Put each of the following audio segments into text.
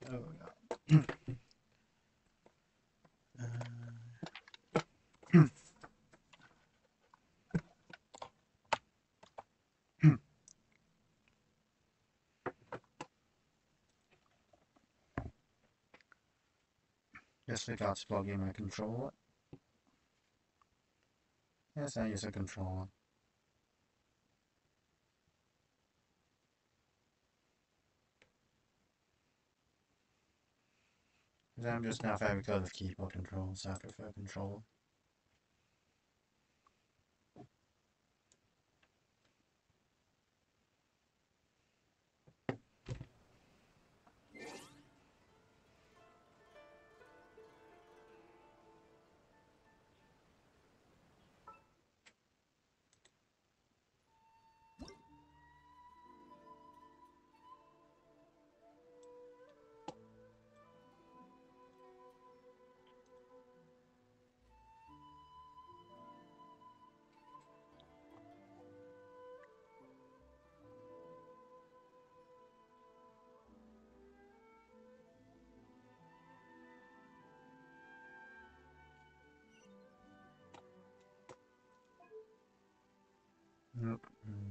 Oh god. Just forgot to plug in my controller. Yes, I use a controller. I'm just not very good with keyboard controls, so I prefer controller. Nope.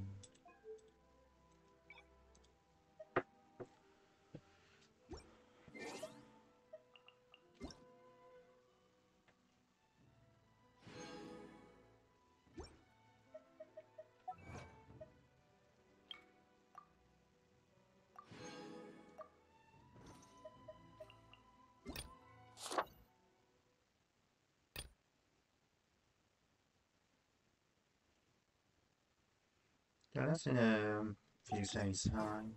Yeah, that's in a few days' time.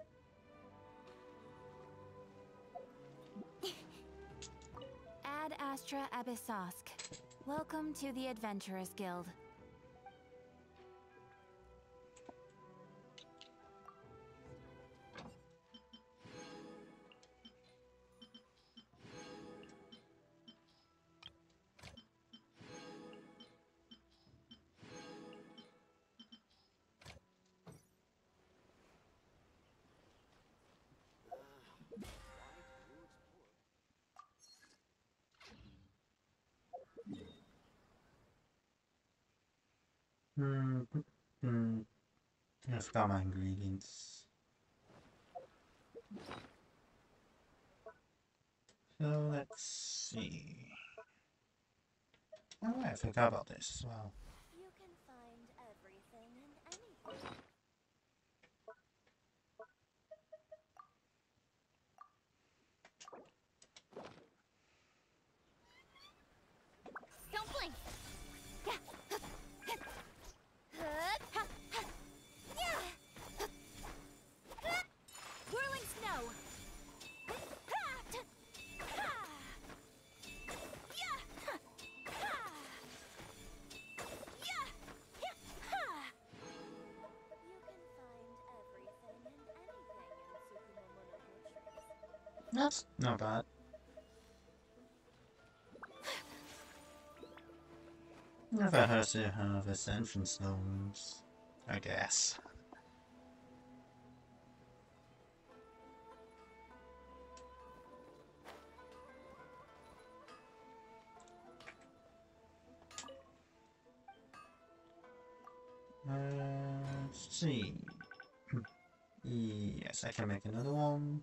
Ad Astra Abyssosk. Welcome to the Adventurers Guild. Hmm. Hmm. I forgot my ingredients. So let's see. Oh, I forgot about this as well. You can find everything and anything. Don't blink! Whirling snow! That's not bad. Never hurts to have ascension stones, I guess. Let's see. Yes, I can make another one.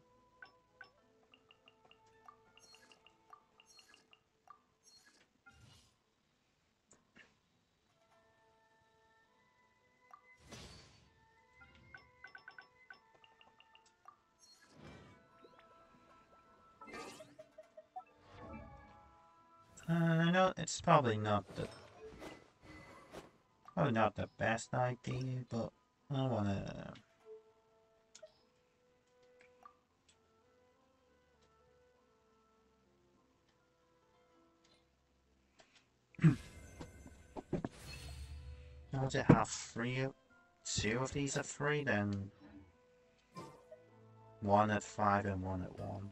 I know it's probably not the best idea, but I wanna. Once it have two of these are free, then one at 5 and one at 1.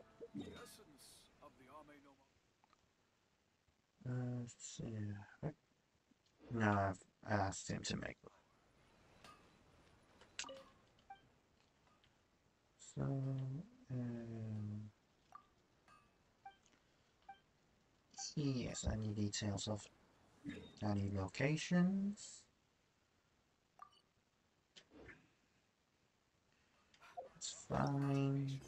Let's see. No, I've asked him to make one. So, Yes, I need details of any locations. It's fine.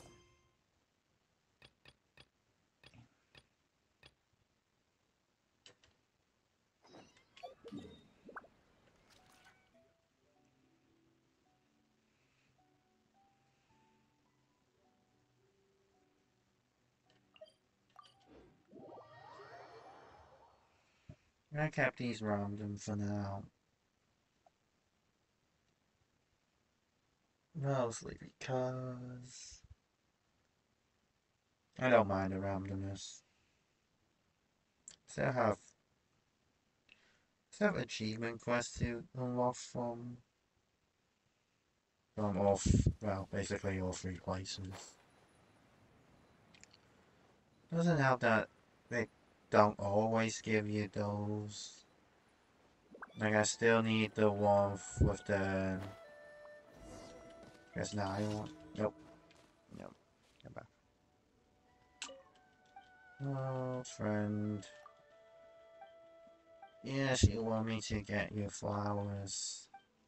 I kept these random for now. Mostly because I don't mind the randomness. Still have achievement quests to unlock from all well, basically all three places. Doesn't help that they don't always give you those. Like I still need the one with the. Guess now I want. Nope. Nope. Come back. Oh, friend. Yes, you want me to get you flowers.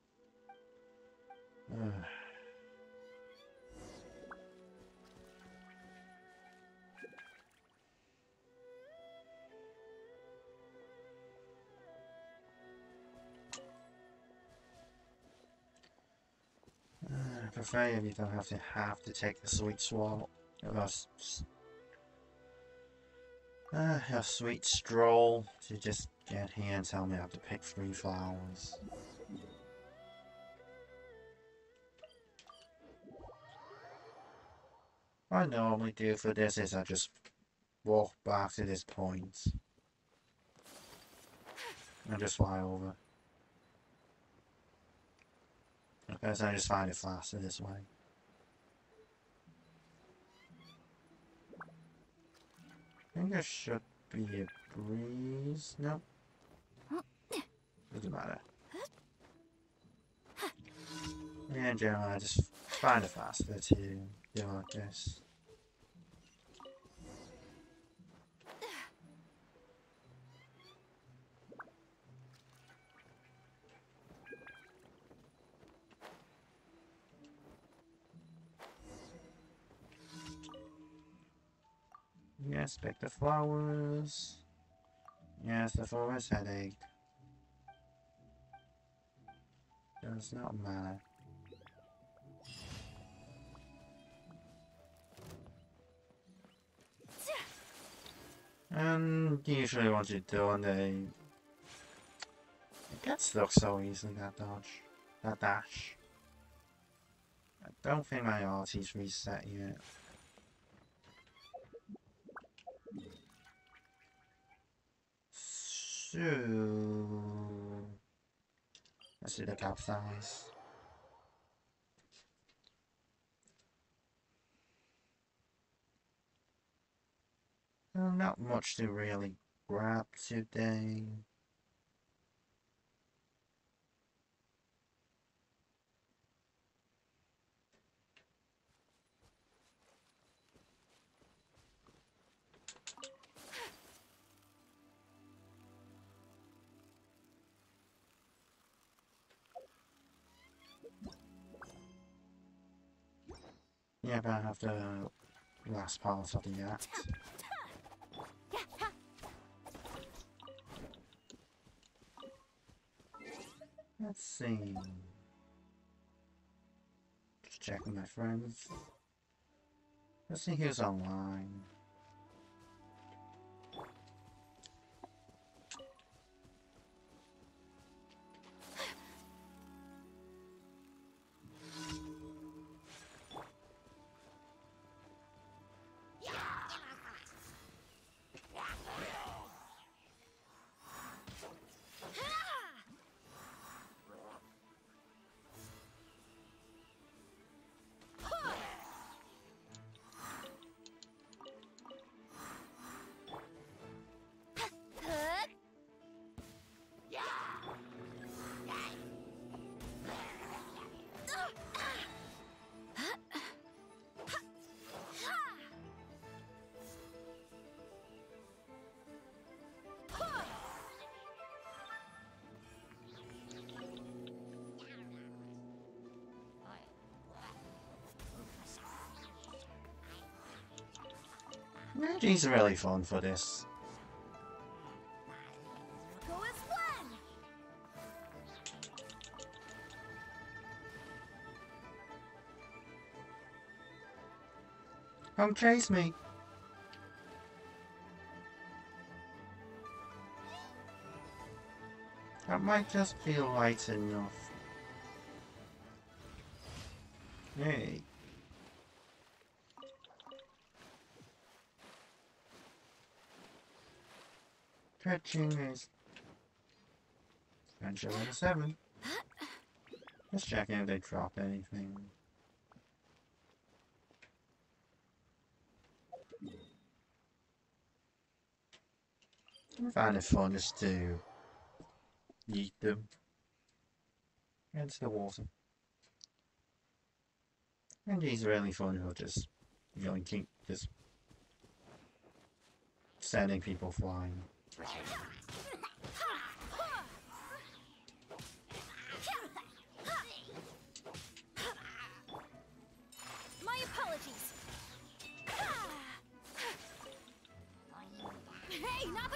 I prefer if you don't have to take the sweet swallow. A sweet stroll to just get here and tell me I have to pick 3 flowers. What I normally do for this is I just walk back to this point and just fly over. Because I just find it faster this way. I think there should be a breeze. Nope. Doesn't matter. Yeah, in general, I just find it faster to do like this. Yes, pick the flowers. Yes, the forest headache. Does not matter. And usually once you're done, it gets stuck so easily, that dash. I don't think my artie's reset yet. So let's do the capsize. Not much to really grab today. Yeah, but I have the last part of the act. Let's see. Just checking my friends. Let's see who's online. Energies are really fun for this. Go as planned. Come chase me. That might just feel light enough. Hey. Catching is Adventure level 7. Just checking if they drop anything. I find it fun just to yeet them into the water. And these are really fun for just yoinking, just sending people flying. My apologies. Hey, not the.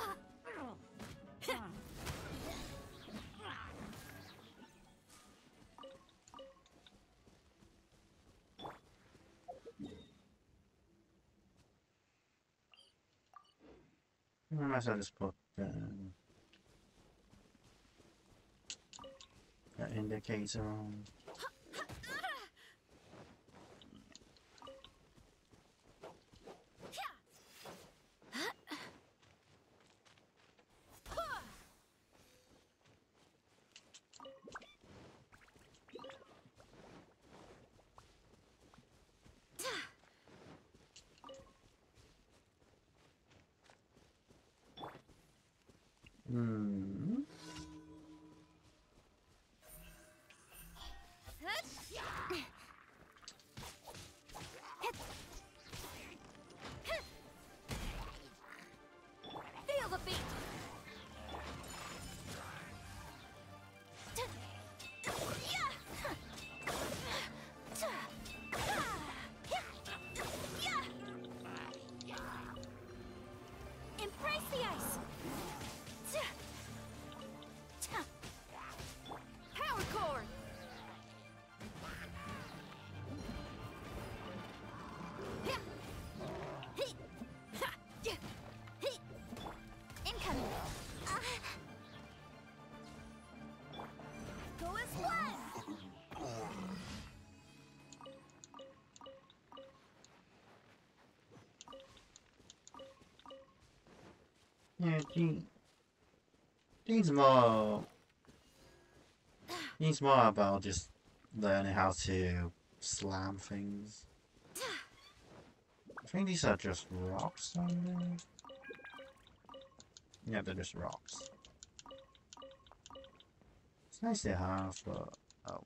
I might as well just put that indicator on. Hmm. Feel the beat. Embrace the ice. Power cord. Incoming. Go as planned. Yeah, Gene's more about just learning how to slam things. I think these are just rocks on there. Yeah, they're just rocks. It's nice to have, but oh.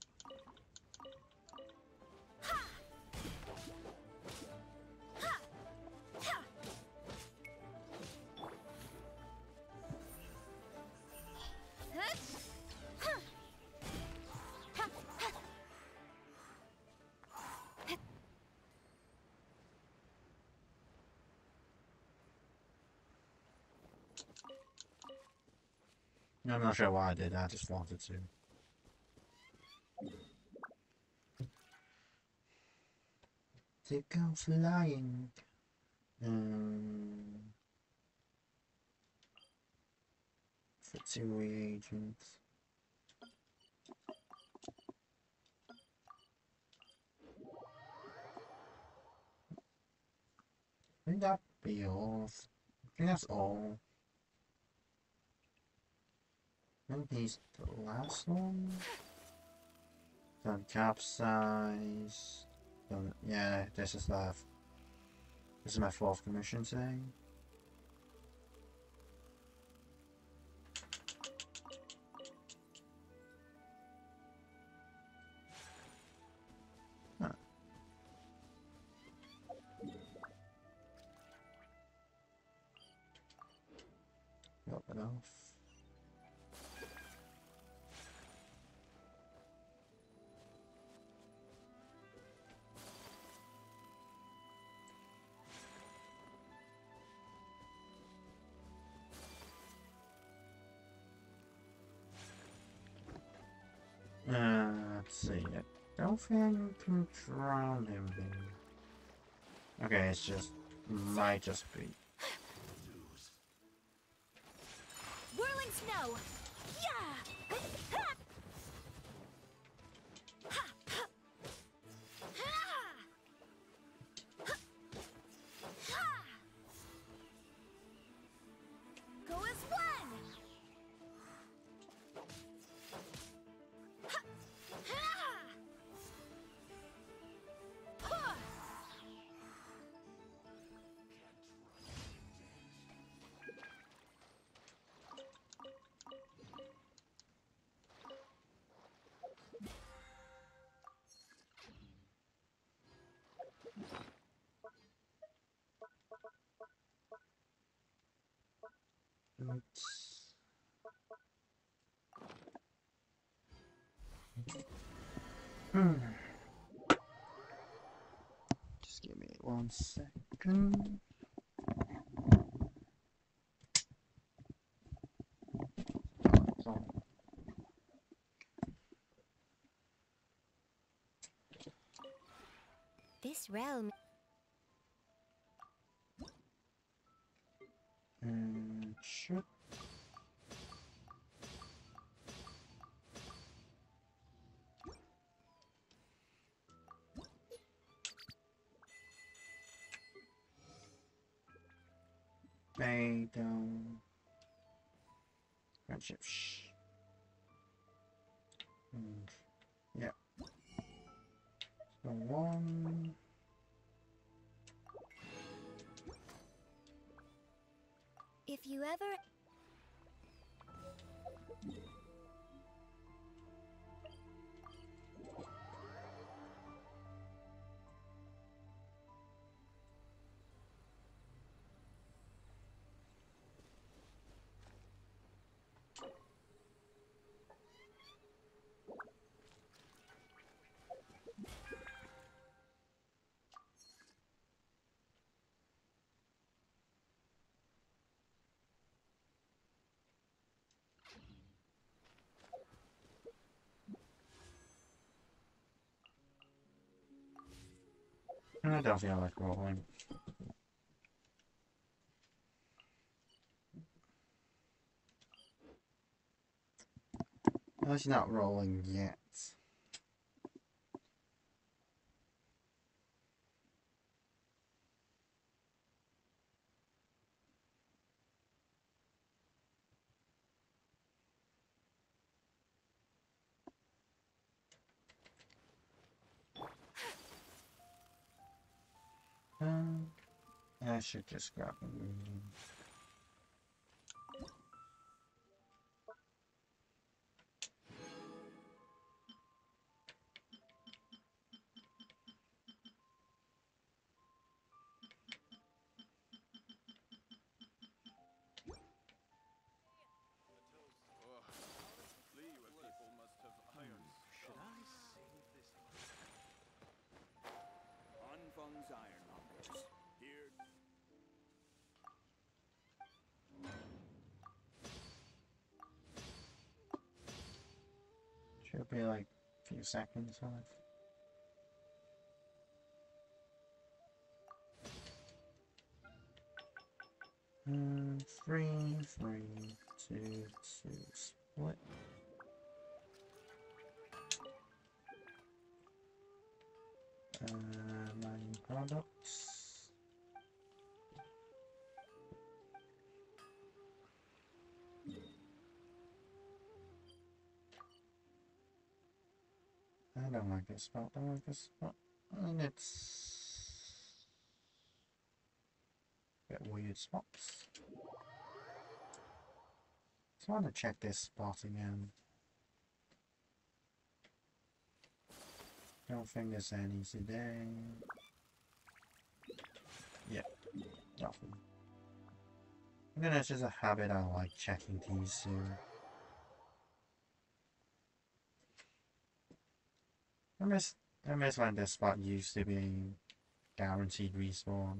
I'm not sure why I did that, I just wanted to. To go flying. For 2 reagents. I think that'd be all. I think that's all. I think he's the last one. Done capsize. Done, yeah, this is my 4th commission today. Huh. Drop it off. Let's see. I don't think I can drown him there. Okay, it's just might just be. Whirling snow. Yeah. Go as one. Just give me 1 second. Oh, This realm. should be down. Friendship. Yeah. So 1. If you ever. I don't feel like rolling. Well, she's not rolling yet. I should just grab a movie. Should be like a few seconds left. Three, 2, 2, split. Mining products. I don't like this spot, don't like this spot. And it's a bit weird spots. So I want to check this spot again. Don't think there's any today. Yep, nothing. And then it's just a habit I like checking these soon. I miss when this spot used to be guaranteed respawn.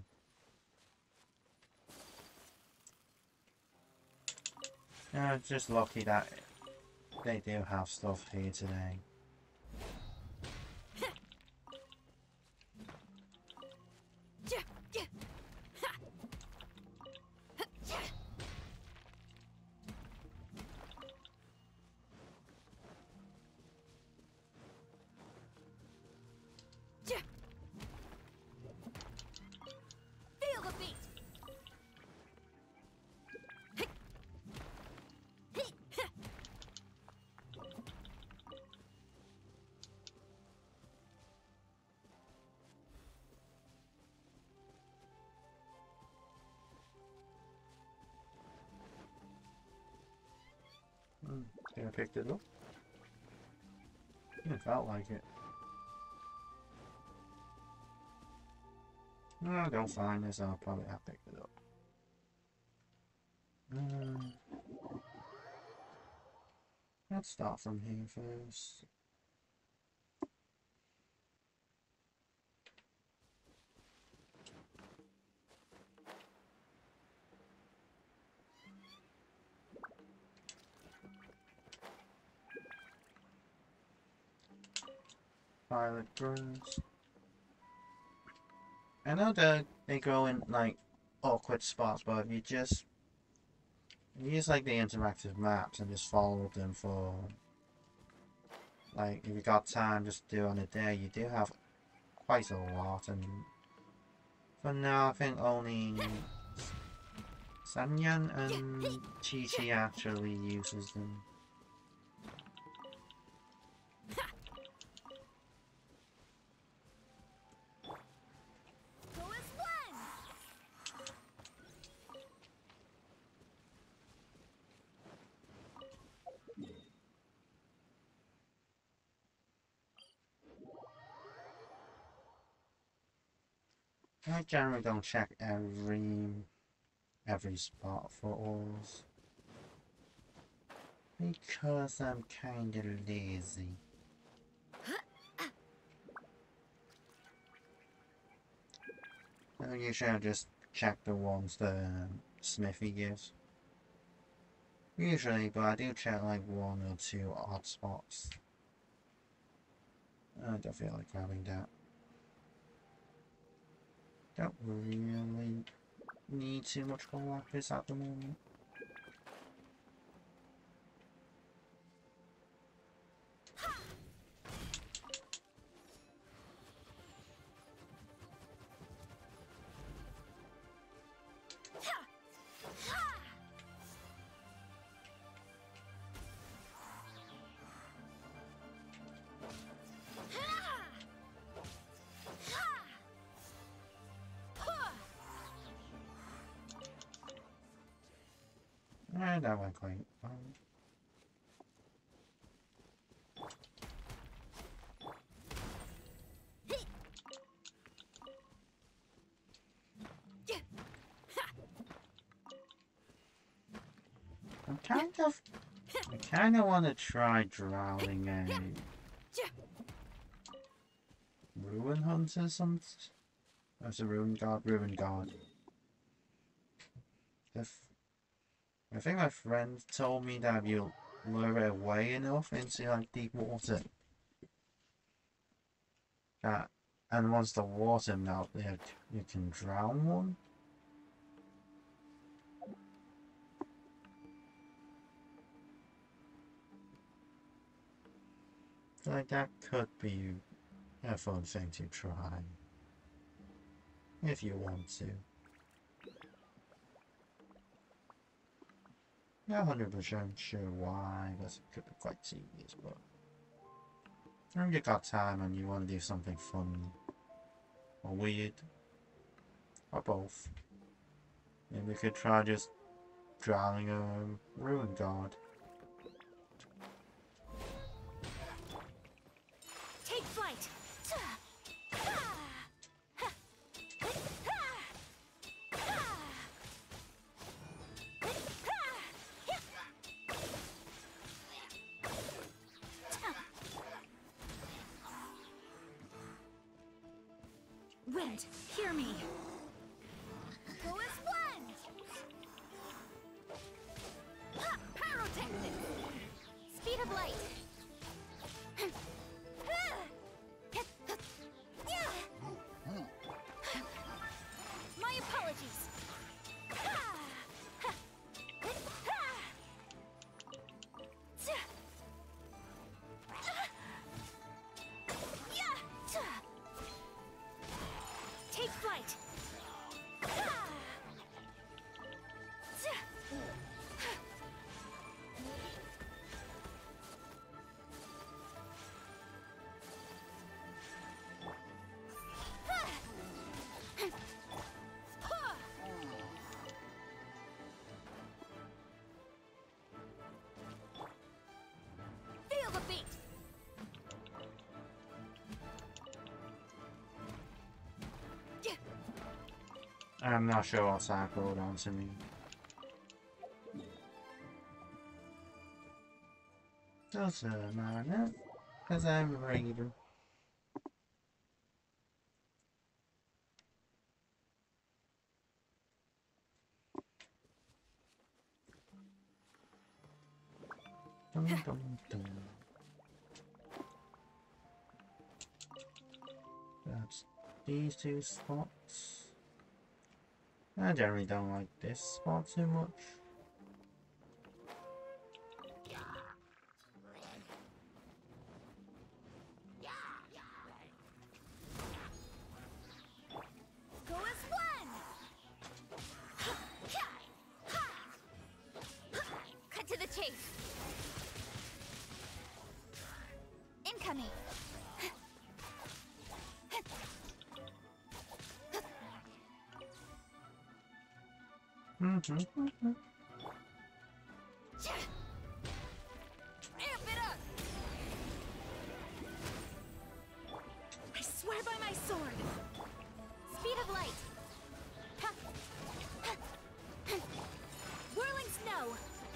Just lucky that they do have stuff here today. picked it up. It felt like it. No, don't find this. I'll probably have picked it up. Let's start from here first. Violet grows. I know that they grow in like awkward spots, but if you just use like the interactive maps and just follow them for like if you got time just do on a day, you do have quite a lot. And for now, I think only Sanyan and Chi-Chi actually uses them. I generally don't check every spot for ores because I'm kinda lazy. So usually I just check the ones that Smithy gives. Usually, but I do check like 1 or 2 odd spots. I don't feel like grabbing that. Don't really need too much gold lapis at the moment. That went quite well. I kind of want to try drowning a ruin hunter something. That's a ruin guard. I think my friend told me that if you lure it away enough into like deep water, and once the water melts, you can drown one. Like that could be a fun thing to try if you want to. Not 100% sure why, because it could be quite tedious, but if you got time and you want to do something fun or weird, or both, maybe we could try just drowning a ruin guard. Take flight. Wind, hear me. Go as one. Pyrotechnic. Speed of light. My apologies. Take flight. I'm not sure what's that going on to me. Doesn't matter, because I'm a reader. Dun, dun, dun. That's these two spots. I generally don't like this spot too much. Go as one! Cut to the chase! Incoming! Mm-hmm. Amp it up! I swear by my sword! Speed of light! Whirling snow!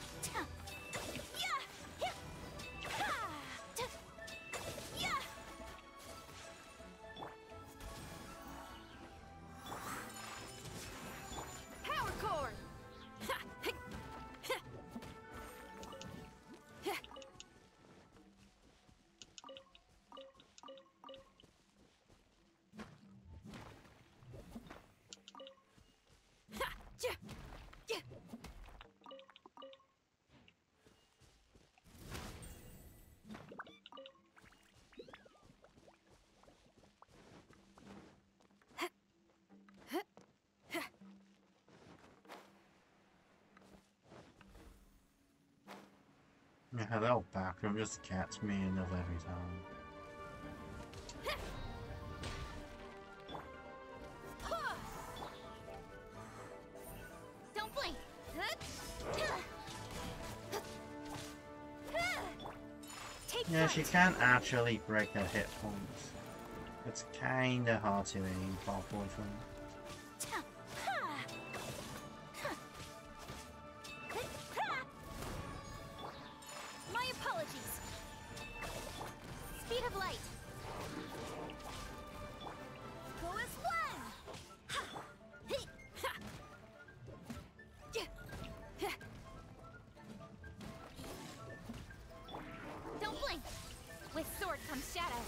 Power core! Yeah, that'll back him just catch me enough every time. Don't blink! Take Yeah, she flight. can't actually break her hit points. It's kinda hard to aim properly for me. My apologies. Speed of light. Go as one. Don't blink. With sword comes shadow.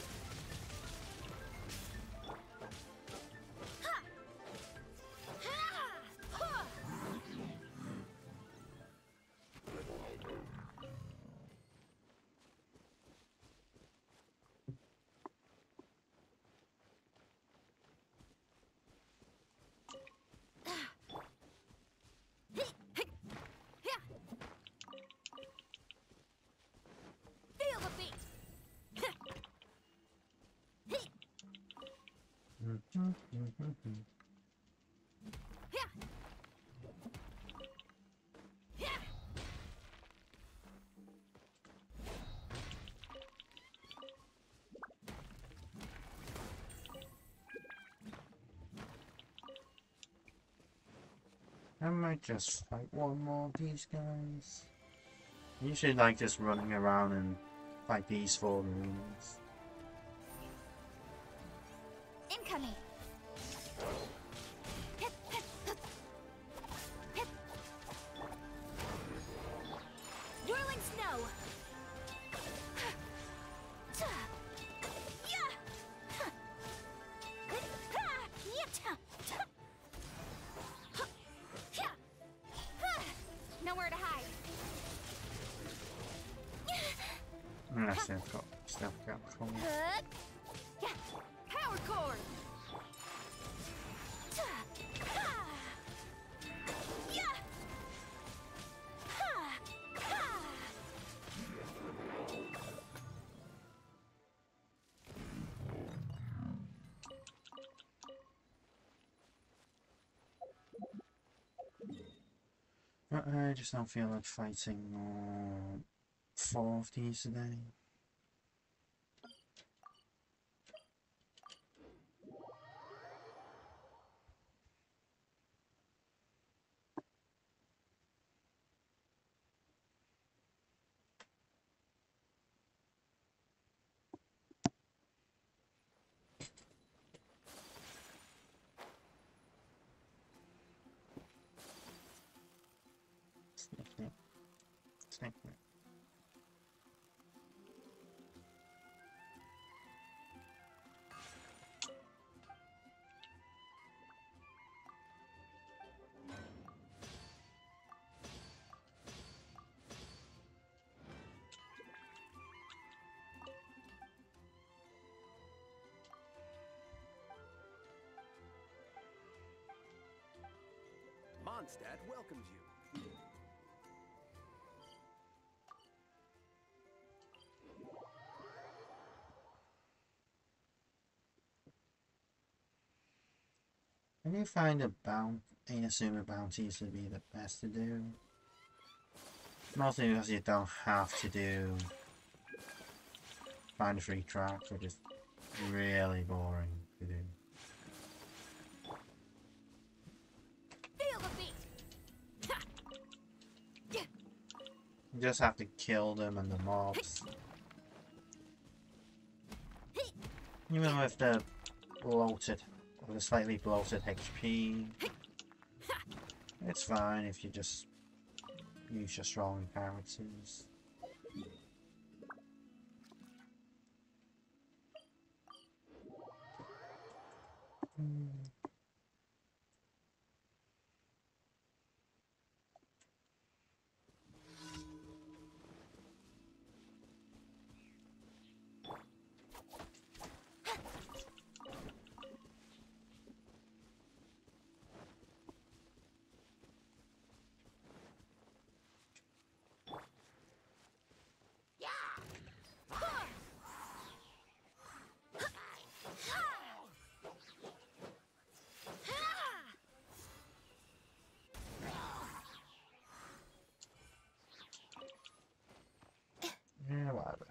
Feel the beat. I might just fight one more of these guys. Usually like just running around and fight these 4 arenas. Incoming. Whirling snow. Nowhere to hide. Unless they've got stuff got cold. Power cord. But I just don't feel like fighting more 4 of these today. Sniff, sniff. Sniff, sniff. Mondstadt welcomes you. Can you find a Inazuma bounties to be the best to do? Mostly because you don't have to do find a free tracks, which is really boring to do. Feel the beat. You just have to kill them and the mobs. Even with the bloated, or the slightly bloated HP, it's fine if you just use your strong characters. Yeah, whatever.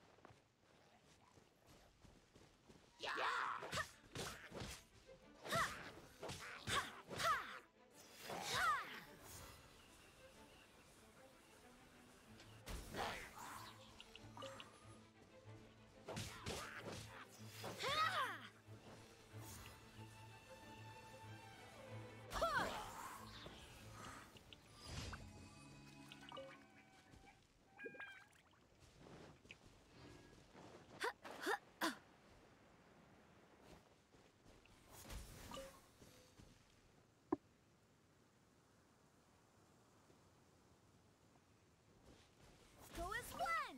Go as one.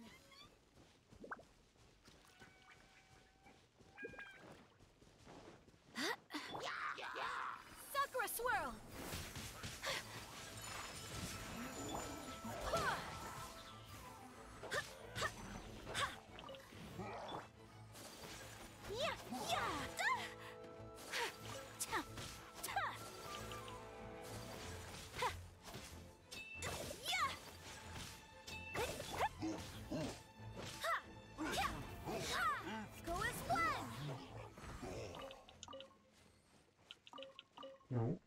Sakura swirl. Go as one. No.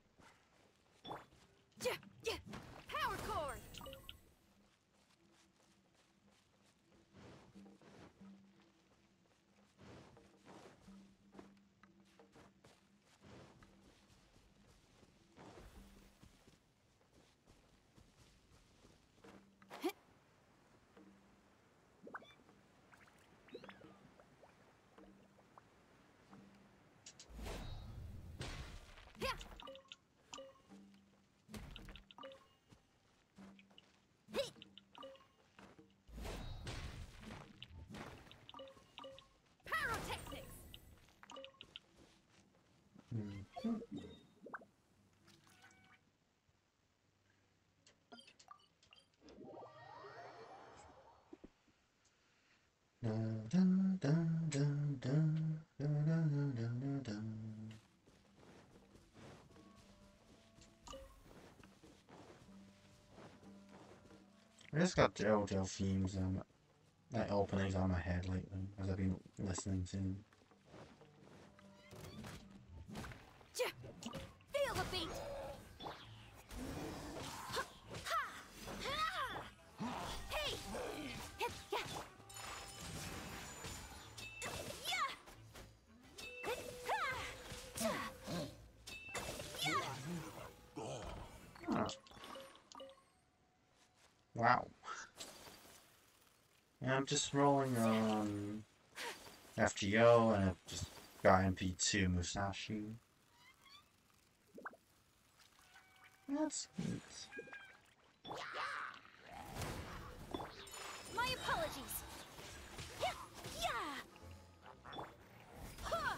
Power chord. Pyrotechnics. Dun, dun, dun, dun, dun, dun, dun, dun, dun, dun. I just got JoJo themes and like openings on my head lately as I've been listening to. Feel the beat. Hey. Oh, Wow. And I'm just rolling on FGO and I just got MP2 Musashi. That's neat. My apologies. Yeah. Huh.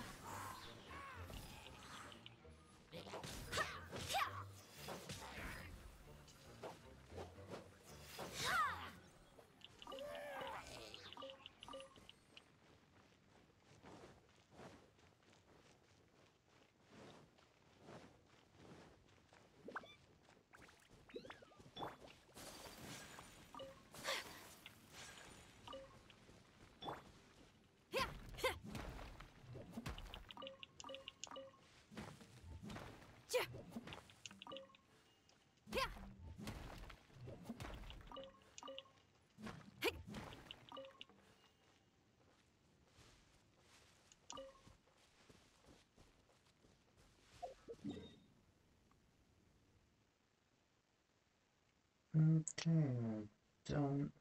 Okay, don't.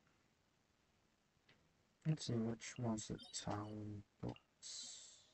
Let's see which one's the town books.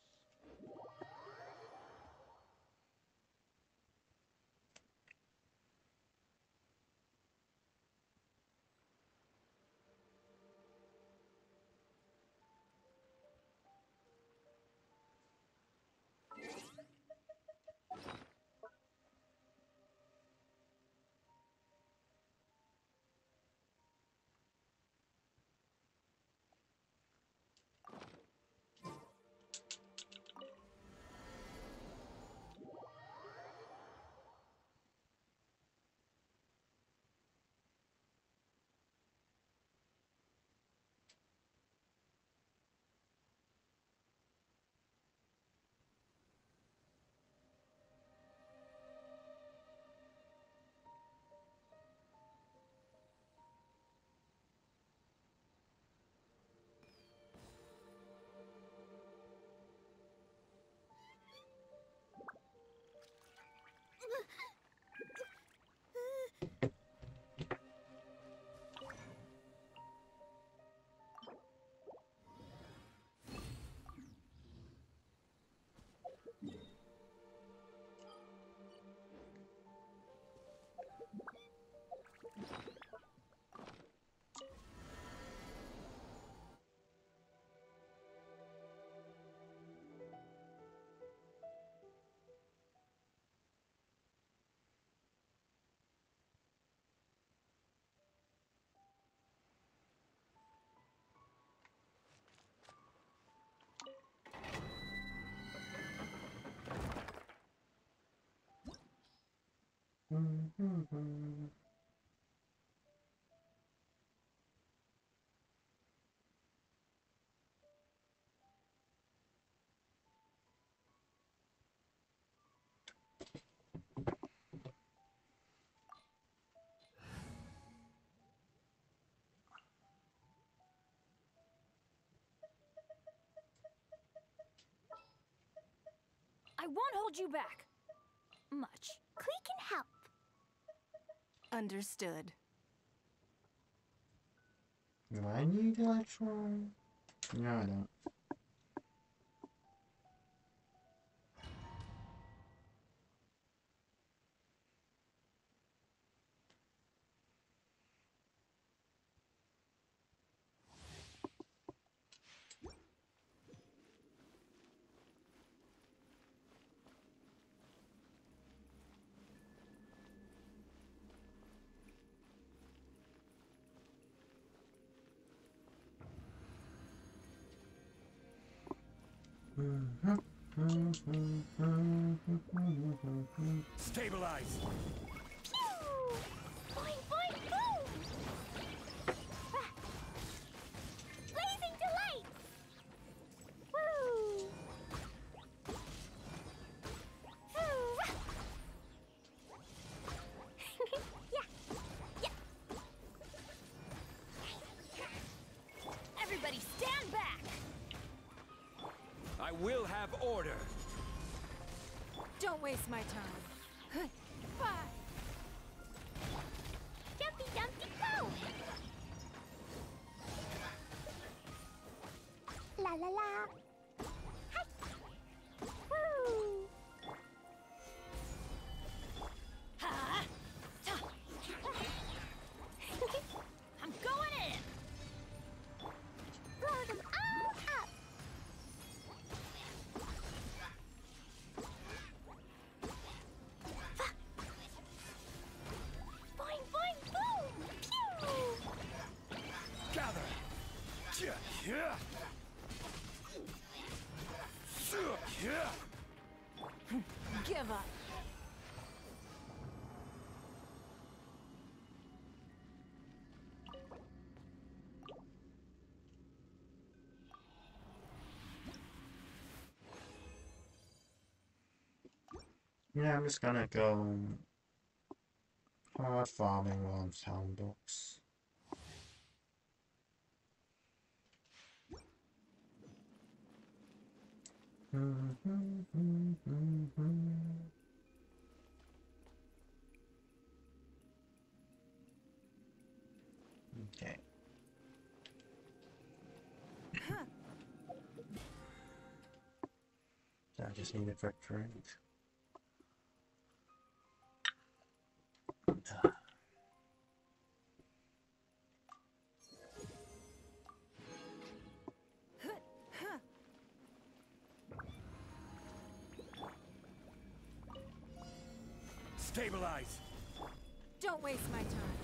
I won't hold you back. Much. Clee can help. Understood. Do I need electron? No, I don't. Stabilize! Pew! Boing, boing, boom! Ah. Blazing delights! Woo! Woo! Yeah! Yeah! Everybody stand back! I will have order. Don't waste my time. Yep. Jumpy Dumpty go! La la la! Hi! Woo! Ha! I'm going in! Blow them all up! Boing, boing, boom! Pew! Gather. Give up! Yeah, I'm just gonna go hard farming while I'm town books. Okay. So I just need a quick drink. Stabilize. Don't waste my time.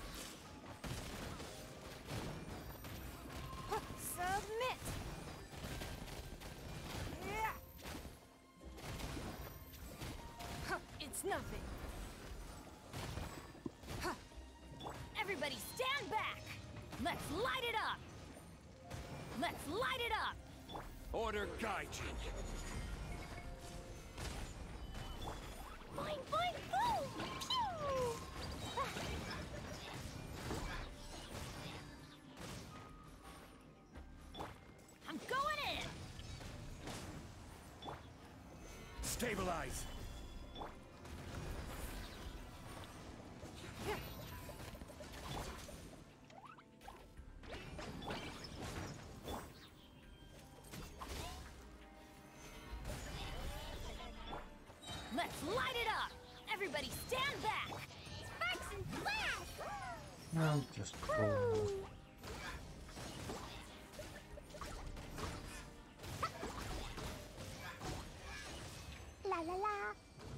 Submit! Yeah. It's nothing. Everybody stand back! Let's light it up! Let's light it up! Order guide you. Boing, boing, boom! Pew! I'm going in! Stabilize. Let's light it up! Everybody stand back! Sparks and flash! I'm just cool. La la la!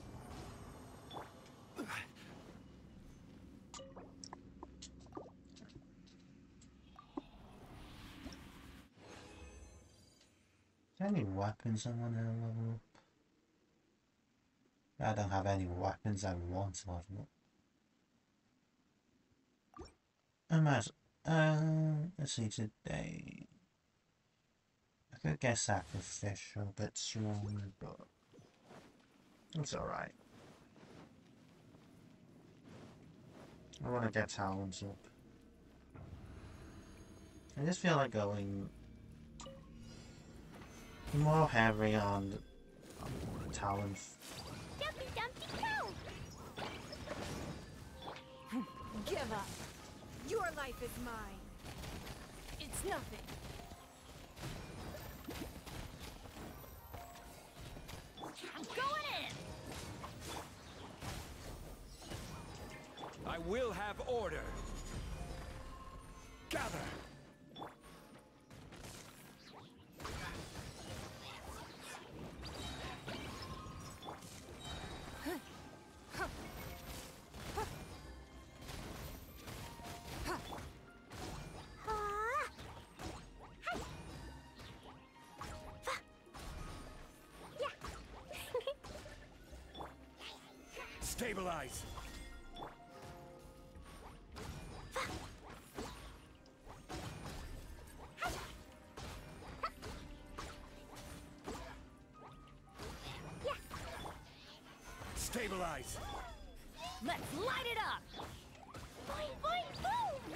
Is there any weapons I want to level up? I don't have any weapons I want to level up. I might, let's see today. I could get sacrificial a bit stronger, but it's alright. I want to get talents up. I just feel like going more heavy on talents. Dumpy Dumpty go! Give up! Your life is mine! It's nothing! I'm going in! I will have order. Gather. Stabilize. Stabilize. Let's light it up! Boing, boing, boom!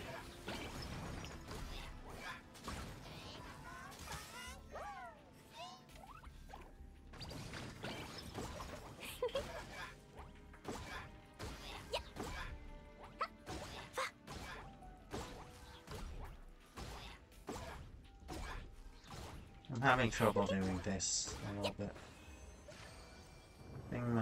I'm having trouble doing this a little bit. I think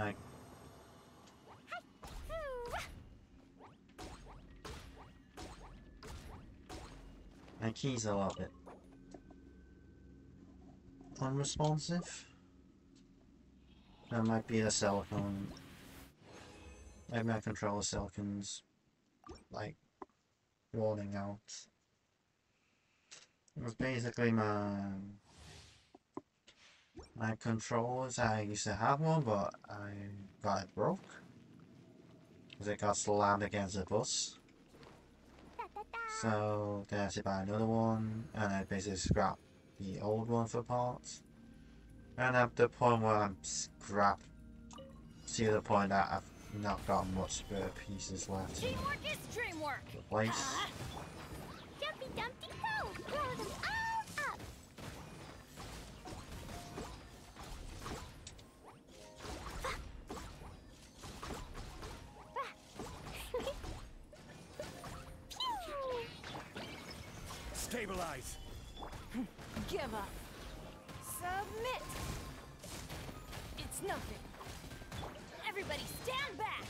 my key's a little bit unresponsive. That might be the silicone. Maybe my controller silicon's like warning out. It was basically my controllers. I used to have one, but I got it broke because it got slammed against a bus. So then I had to buy another one, and I basically scrapped the old one for parts. And at the point where I'm scrapped, to the point that I've not got much spare pieces left to Teamwork is dreamwork. replace. Dumpy Dumpty go! Blow them all up! Stabilize. Give up. Submit. It's nothing. Everybody stand back.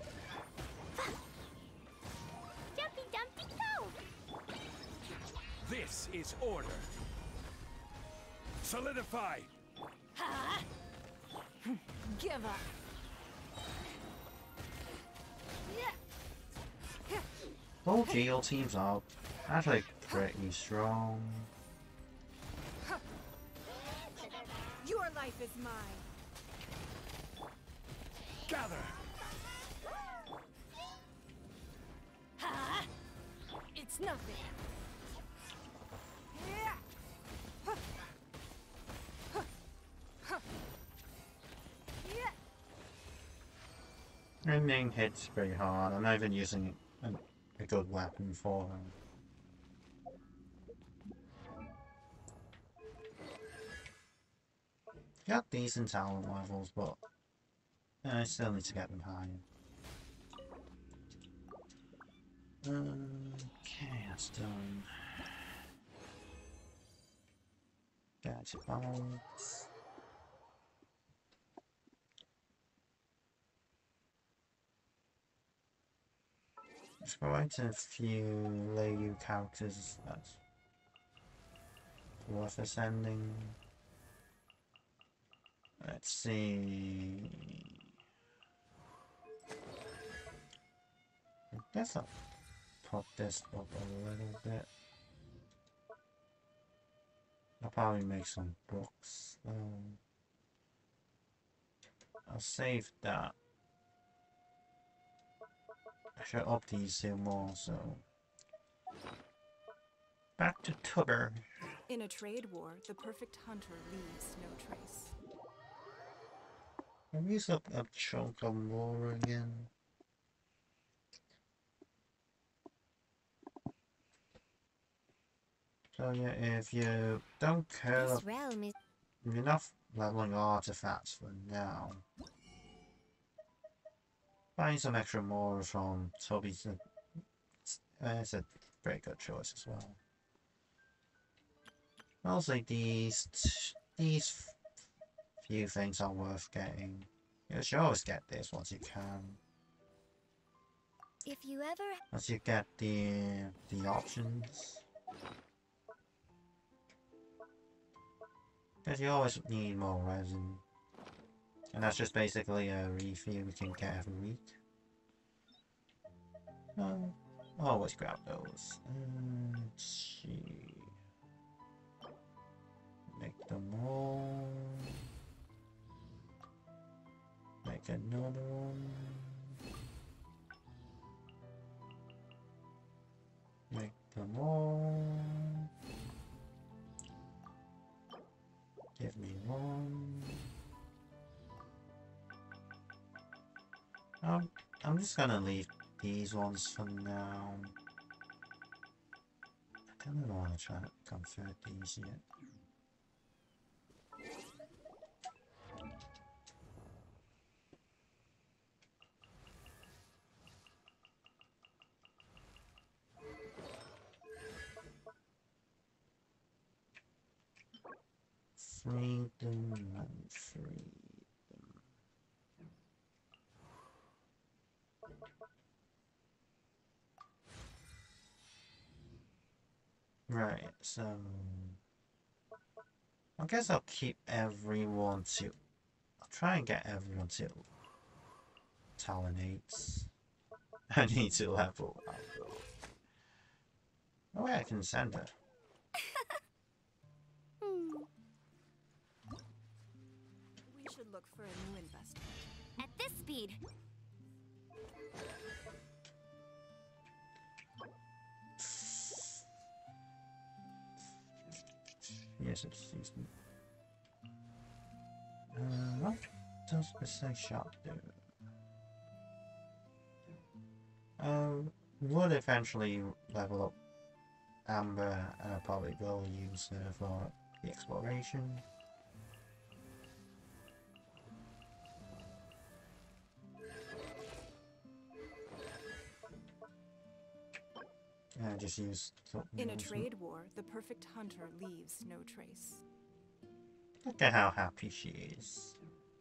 Dumpy Dumpty go! This is order. Solidify. Ha! Give up. Both GL teams are actually pretty strong. Your life is mine. Gather. Ha! It's nothing. Ending hits pretty hard. I'm not even using a good weapon for them. Got decent talent levels, but I still need to get them higher. Okay, that's done. Gotcha bounce. There's quite a few Legu characters that's worth ascending. Let's see. I guess I'll pop this up a little bit. I'll probably make some books. I'll save that. I should up these two more, so. Back to Tugger. In a trade war, the perfect hunter leaves no trace. I'll use up a chunk of more again. So yeah, if you don't care, This realm is if you're not leveling artifacts for now, buying some extra more from Toby's it's a very good choice as well. Mostly these few things are worth getting. You should always get this once you can. if you ever Once you get the options. Because you always need more resin. And that's just basically a refill we can get every week. Always grab those. Let's see. Make them all. Make another one. Make them all. Give me one. I'm just gonna leave these ones for now. I don't really want to try to convert these yet. Freedom and freedom. Right, so I guess I'll keep everyone to. I'll try and get everyone to Talon 8s. I need to level up though. Oh wait, I can send her. We should look for a new investment. At this speed. Yes, excuse me. What does this shop do? Would eventually level up Amber, and I probably will use her for the exploration. Just use. In a trade war, the perfect hunter leaves no trace. Look at how happy she is.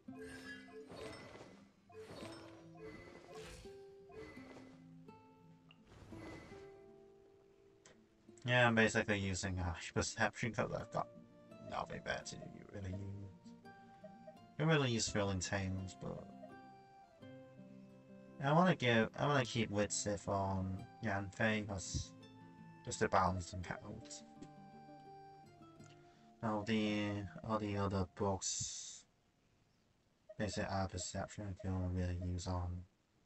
Yeah, I'm basically using perception because I've got nothing better to really use. I really use filling tails, but I want to keep Widsith on Yanfei because just to balance them out. All the other books, basically our perception I can really use on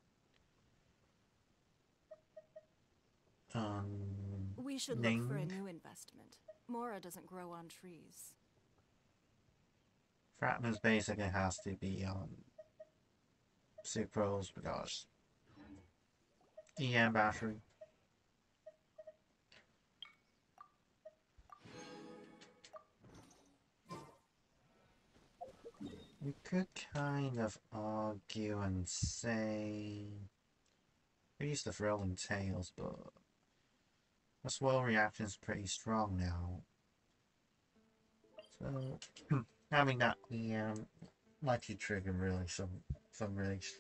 We should look for a new investment. Mora doesn't grow on trees. Fragments basically has to be on Sucrose because EM battery. You could kind of argue and say we use the thrilling tails, but the swirl reaction is pretty strong now. So having that EM might trigger really some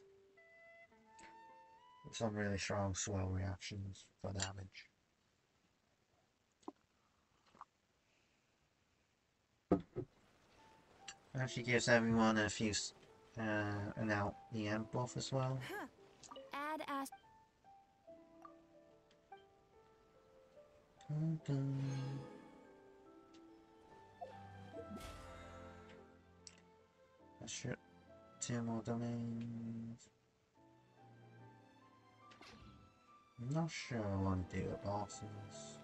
really strong swirl reactions for damage. And she gives everyone a few an out EM buff as well. Add as. Dun, dun. Sure. 2 more domains. I'm not sure I want to do the bosses.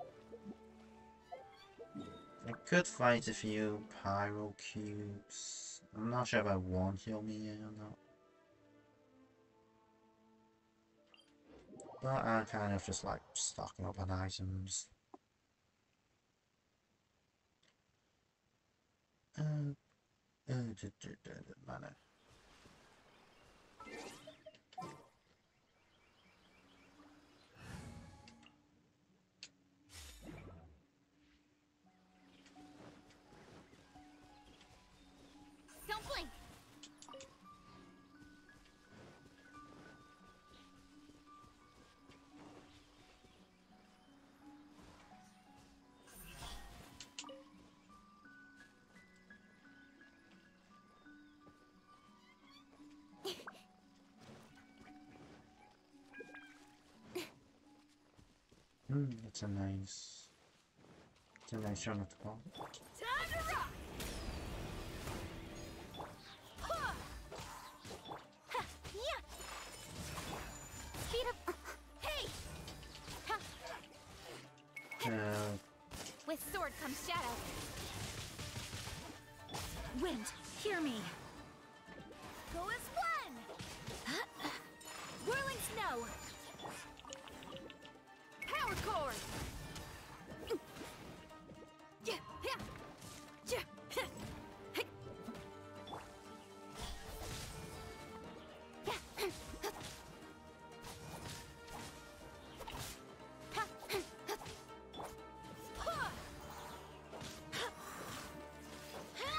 I could fight a few pyro cubes. I'm not sure if I want heal me or not. But I'm kind of just like stocking up on items. Mana. Don't blink. It's a nice shot at the ball. Time to rock. Huh. Ha, yeah. Speed up. Hey. Ha. With sword comes shadow. Wind, hear me. Go as one. Huh. Whirling snow. Power cord. Yeah, yeah, yeah, yeah. Hey. Yeah. Ha. Ha.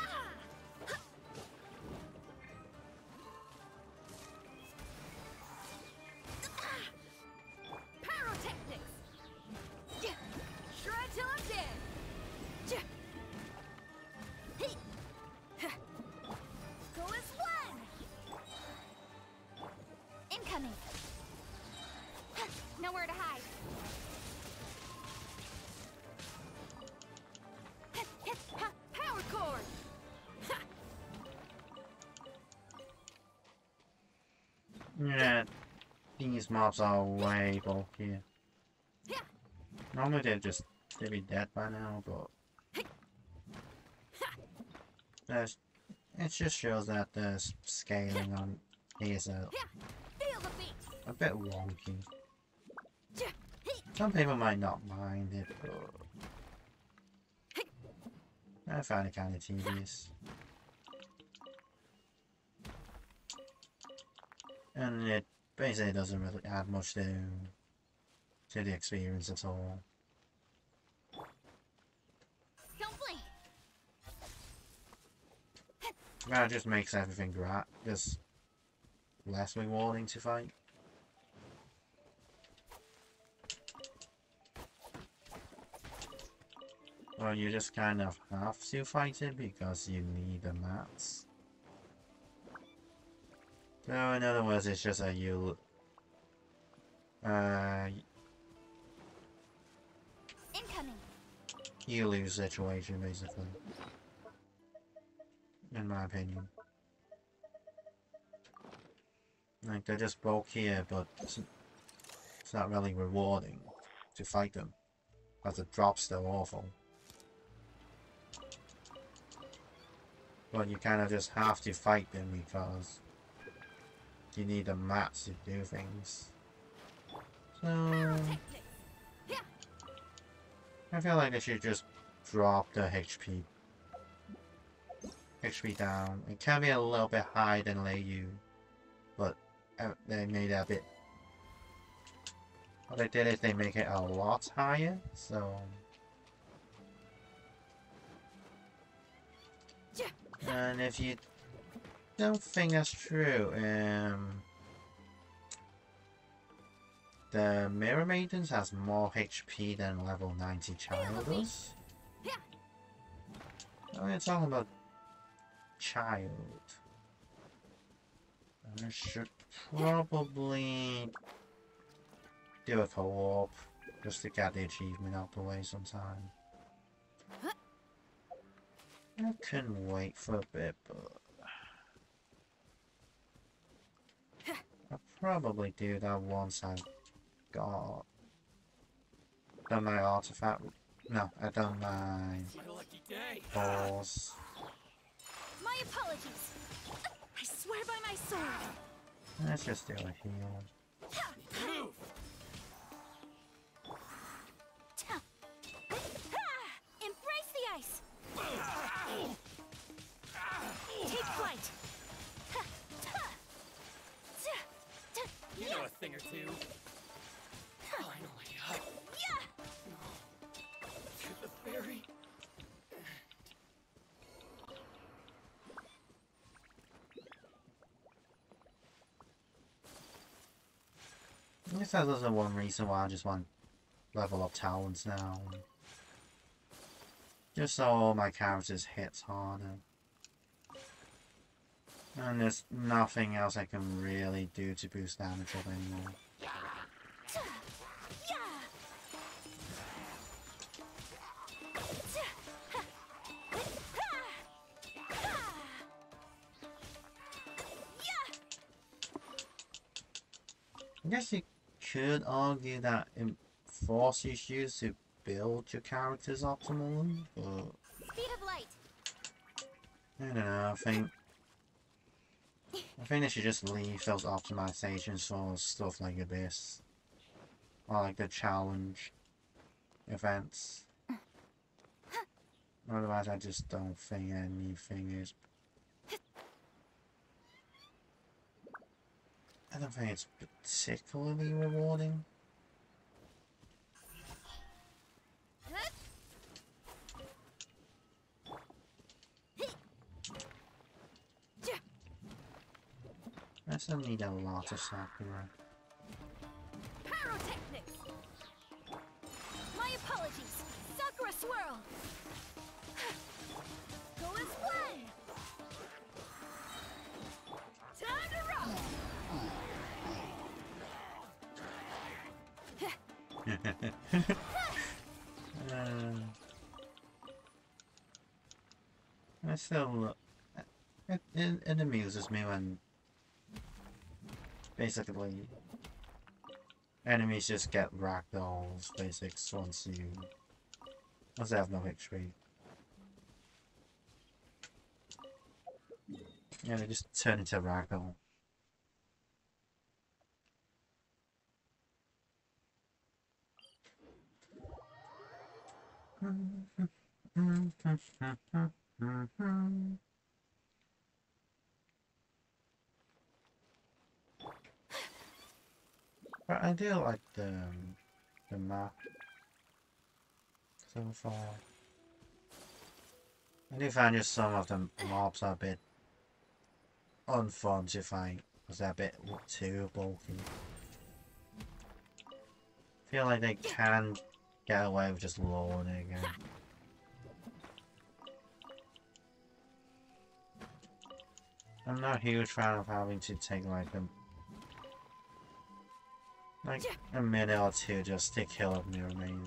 Incoming. Nowhere to hide. Power cord. Yeah, these mobs are way bulkier. Normally they'd be dead by now, but it just shows that the scaling on is a bit wonky. Some people might not mind it, but I find it kind of tedious. And it basically doesn't really add much to the experience at all. That just makes everything just less rewarding to fight. Well, you just kind of have to fight it because you need the mats. So in other words, it's just a you lose situation basically. In my opinion. Like, they're just bulkier, but it's not really rewarding to fight them. Because the drop's still awful. But you kind of just have to fight them because you need the mats to do things. So I feel like they should just drop the HP down. It can be a little bit higher than Leyu, but they made it a bit. What they did is they make it a lot higher, so. And if you don't think that's true, the Mirror Maidens has more HP than level 90 Child does. Oh, you're talking about Child. I should probably do a co-op just to get the achievement out the way sometime. I couldn't wait for a bit, but I'll probably do that once I've done my artifact. No, I've done my boss. My apologies. I swear by my sword. Let's just do a heal. Move! Embrace the ice. Take flight. You know a thing or two. Finally, to the ferry. I guess that is one reason why I just want level up talents now. Just so all my characters hit harder. And there's nothing else I can really do to boost damage up anymore. I guess you could argue that it forces you to build your characters optimally, but Speed of light. I don't know, I think they should just leave those optimizations for stuff like Abyss. Or like the challenge events. Otherwise I just don't think anything is. I don't think it's particularly rewarding. I still need a lot of Sakura. Pyrotechnics. My apologies. Sakura swirl. Go as one. Time to rock. I still, it amuses me when basically enemies just get ragdolls basics once they have no victory. Yeah, they just turn into ragdoll. But I do like the map so far. I do find just some of the mobs are a bit unfun to fight because they're a bit too bulky. I feel like they can get away with just lowering it again. I'm not a huge fan of having to take like a minute or two just to kill a new main.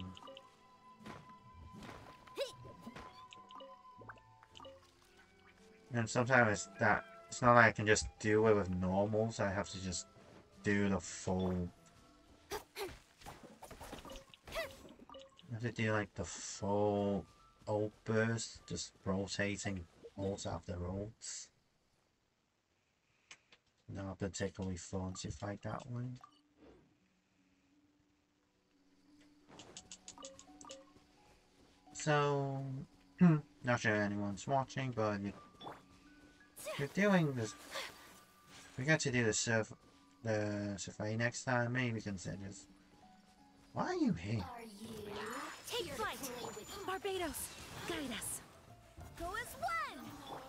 And sometimes it's not like I can just do it with normals, I have to just do the full. I have to do like the full ult burst, just rotating ults after ults. Not particularly fun to fight that way. So, not sure anyone's watching, but you're doing this. We got to do the survey next time. Maybe we can say this. Why are you here? Take flight! Barbados, guide us. Go as one!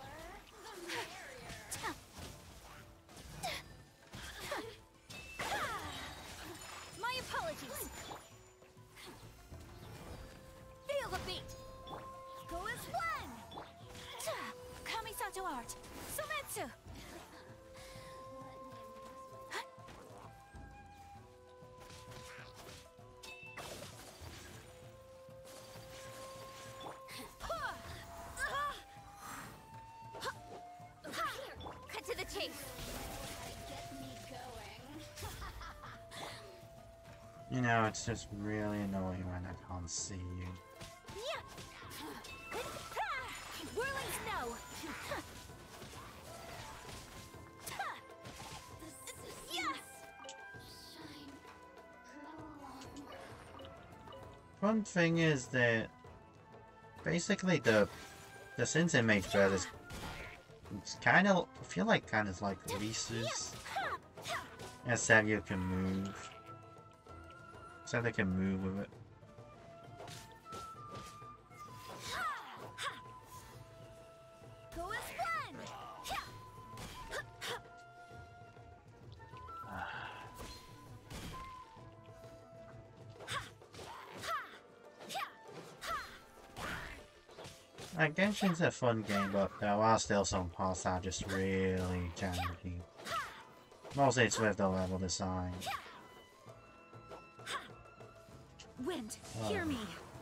My apologies. Feel the beat. Go as one! Kamisato art. Sumetsu! Cut to the chase. Get me going. You know, it's just really annoying when I can't see you. Whirling snow. One thing is that basically the since it makes bread is it's kind of, I feel like kind of like Reese's, except you can move. So they can move with it. Go as one. Like, Genshin's a fun game, but there are still some parts that are just really janky. Mostly it's with the level design. Wind, hear me.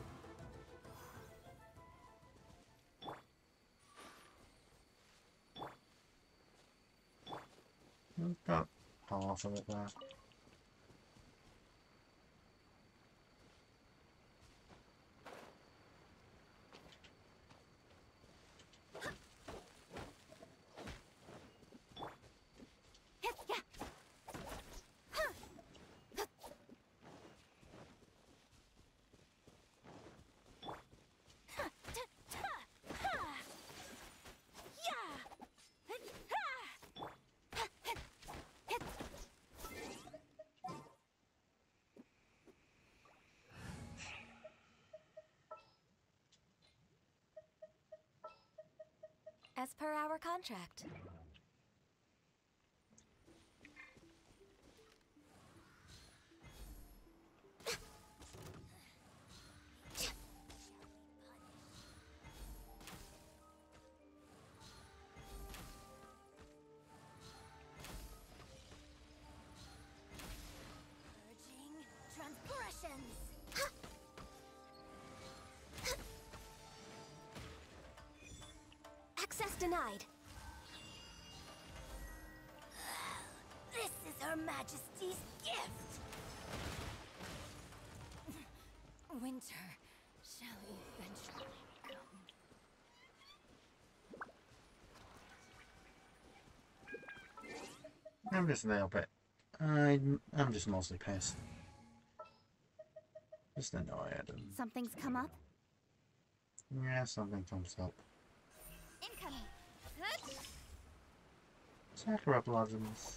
Got half of it there. As per our contract. Purging transgressions. denied. This is Her Majesty's gift. Winter shall eventually come. I'm just a little bit. I'm just mostly pissed. Just annoyed. Something's come up? Yeah, something comes up. Incoming. Sakura Blossoms.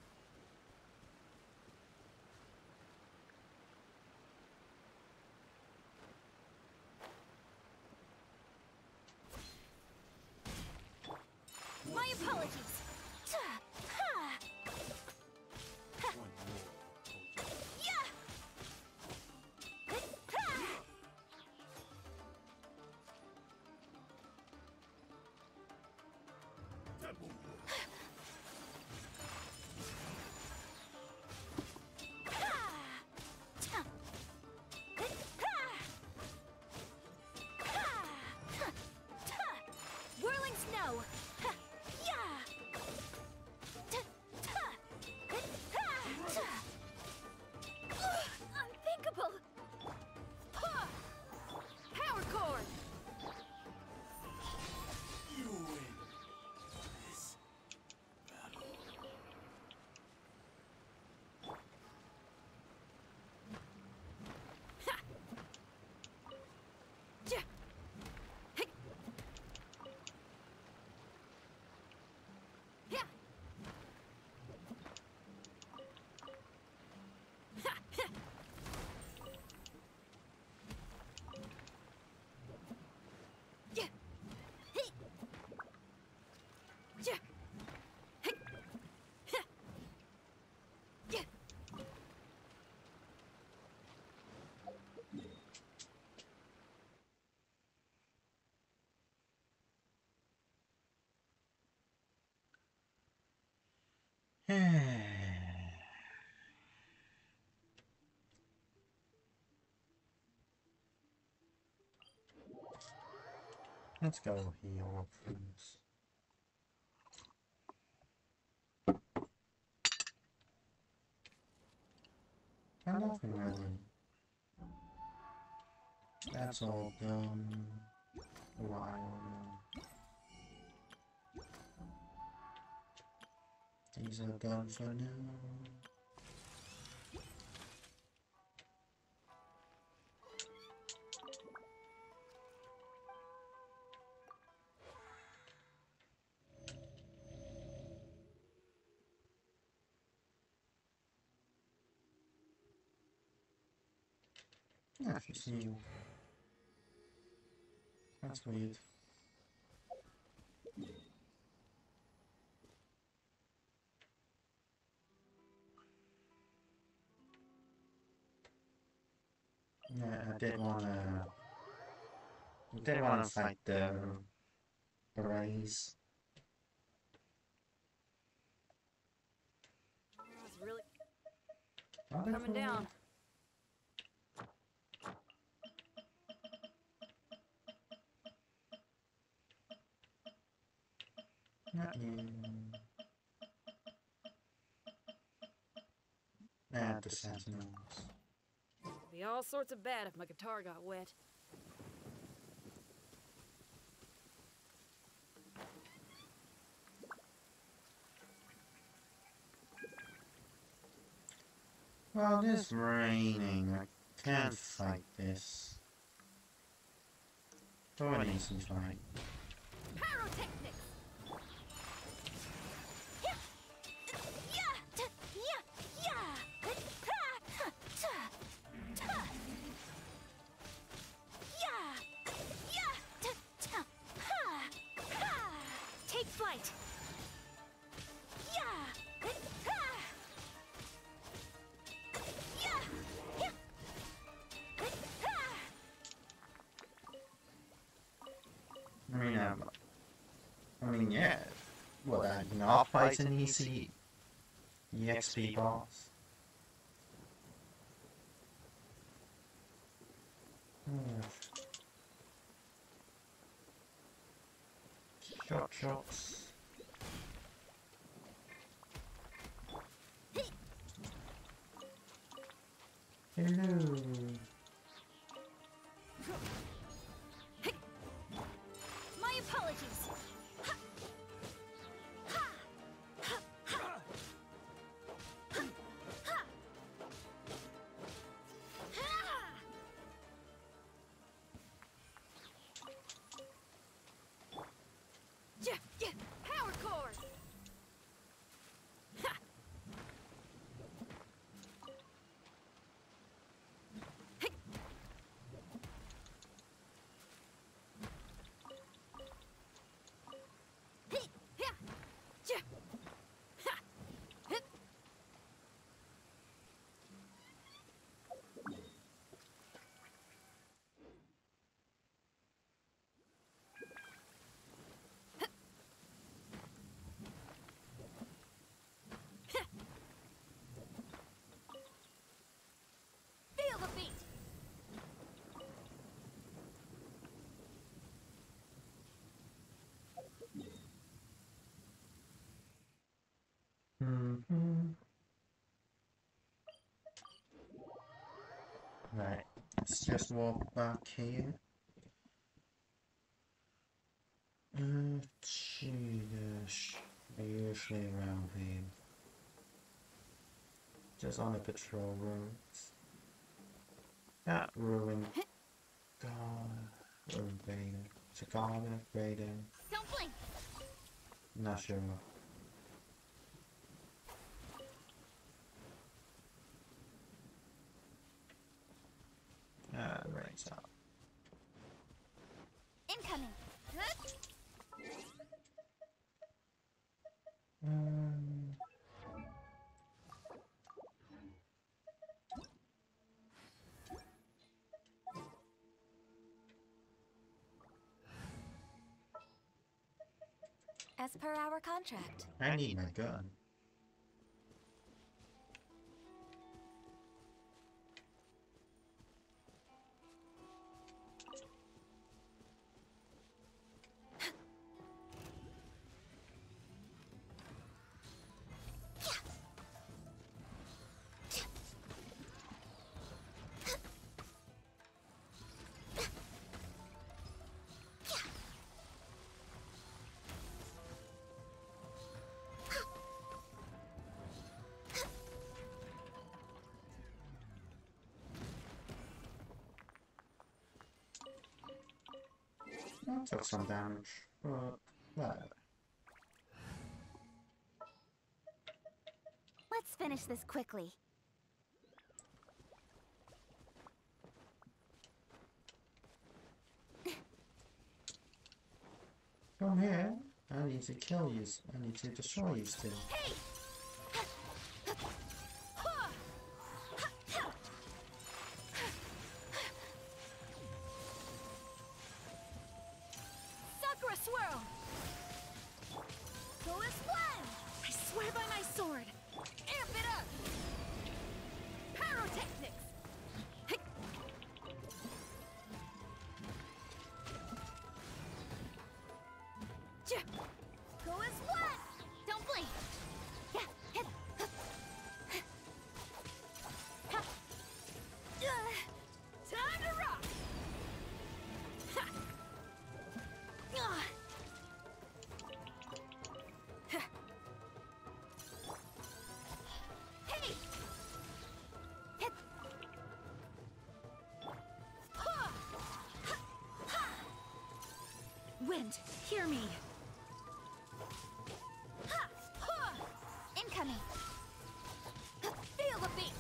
My apologies. Whirling snow. Unthinkable. Power chord. You win this battle. Let's go heal up things. Nothing really. That's all done a while ago. These are done for now. Yeah, if you see. That's weird. Yeah, I did wanna fight the Rays. It's really Are they coming cool? down. Not you. Nah, the Sentinels. Be all sorts of bad if my guitar got wet. Well, it's raining. I can't fight this. Go an easy fight. Pyrotechnics. Take flight. I mean, yeah. Well, you know, I'll fight an easy EXP boss. Shots. Hello. My apologies. Power core. Feel the beat. Right, let's just walk back here. Jesus, they're usually around here. Just on the patrol roads. That ruined. God, ruined Vader. Chicago, Vader. Don't blink. Not sure. Right up. Incoming. As per our contract. I need my gun. Took some damage, but well. Let's finish this quickly. Come here. I need to kill you. I need to destroy you still. Hey! Sakura swirl! Go as one! I swear by my sword! Amp it up! Pyrotechnics! Go as one! Don't blink! Time to rock! Hey! Wind, hear me. Incoming! Feel the beat!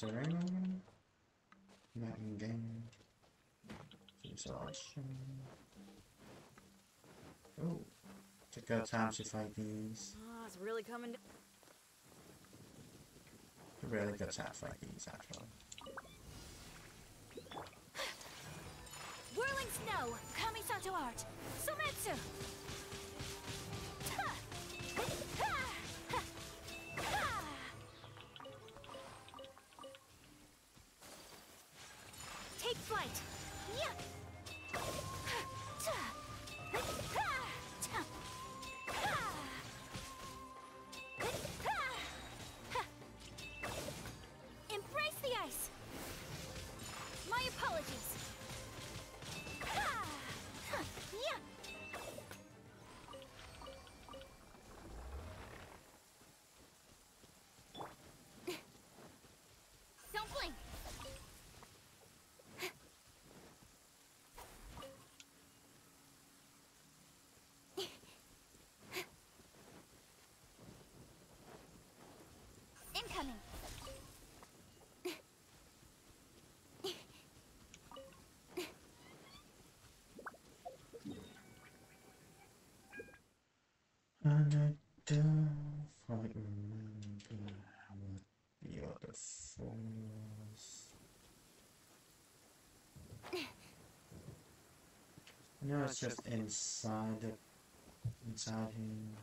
Considering Mountain Game. Selection. Oh, it's a good time to fight these. Oh, it's really coming. A really good time to fight these, actually. Whirling snow, Kamisato art, Sometsu. Take flight. Yeah. Embrace the ice. My apologies. Yeah. Don't blink. Incoming. And I don't quite remember what the other form was. No, it's just inside it. Inside here.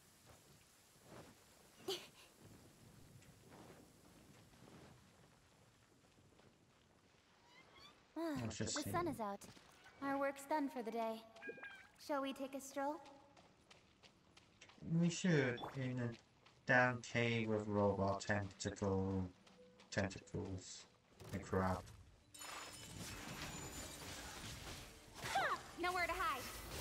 It's just The here. sun is out. Our work's done for the day. Shall we take a stroll? We should, in a down cave with robot tentacles and crap. Nowhere to hide.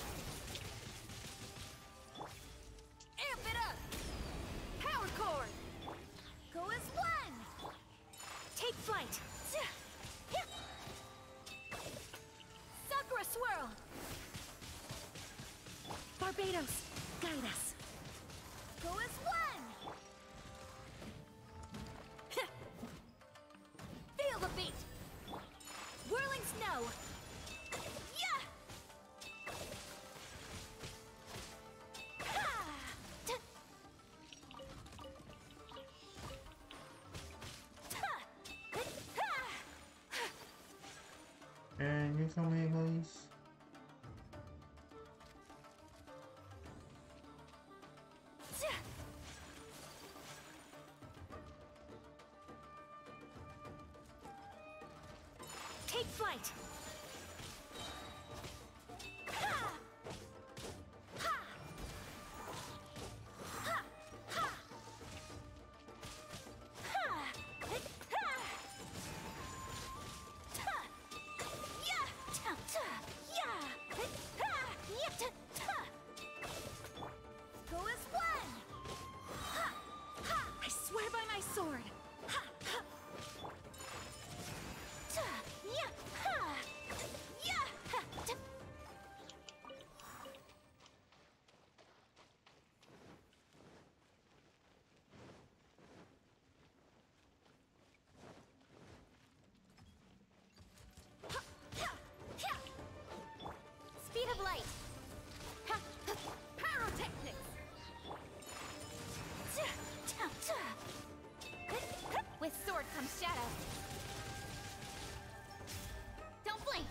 Amp it up! Power core! Go as one! Take flight! Sakura swirl! Barbados, guide us! Go as one! Feel the beat! Whirling snow! Yeah! And you come here, please. Take flight! Go as one! I swear by my sword! Speed of light! Pyrotechnics! With sword comes shadow. Don't blink!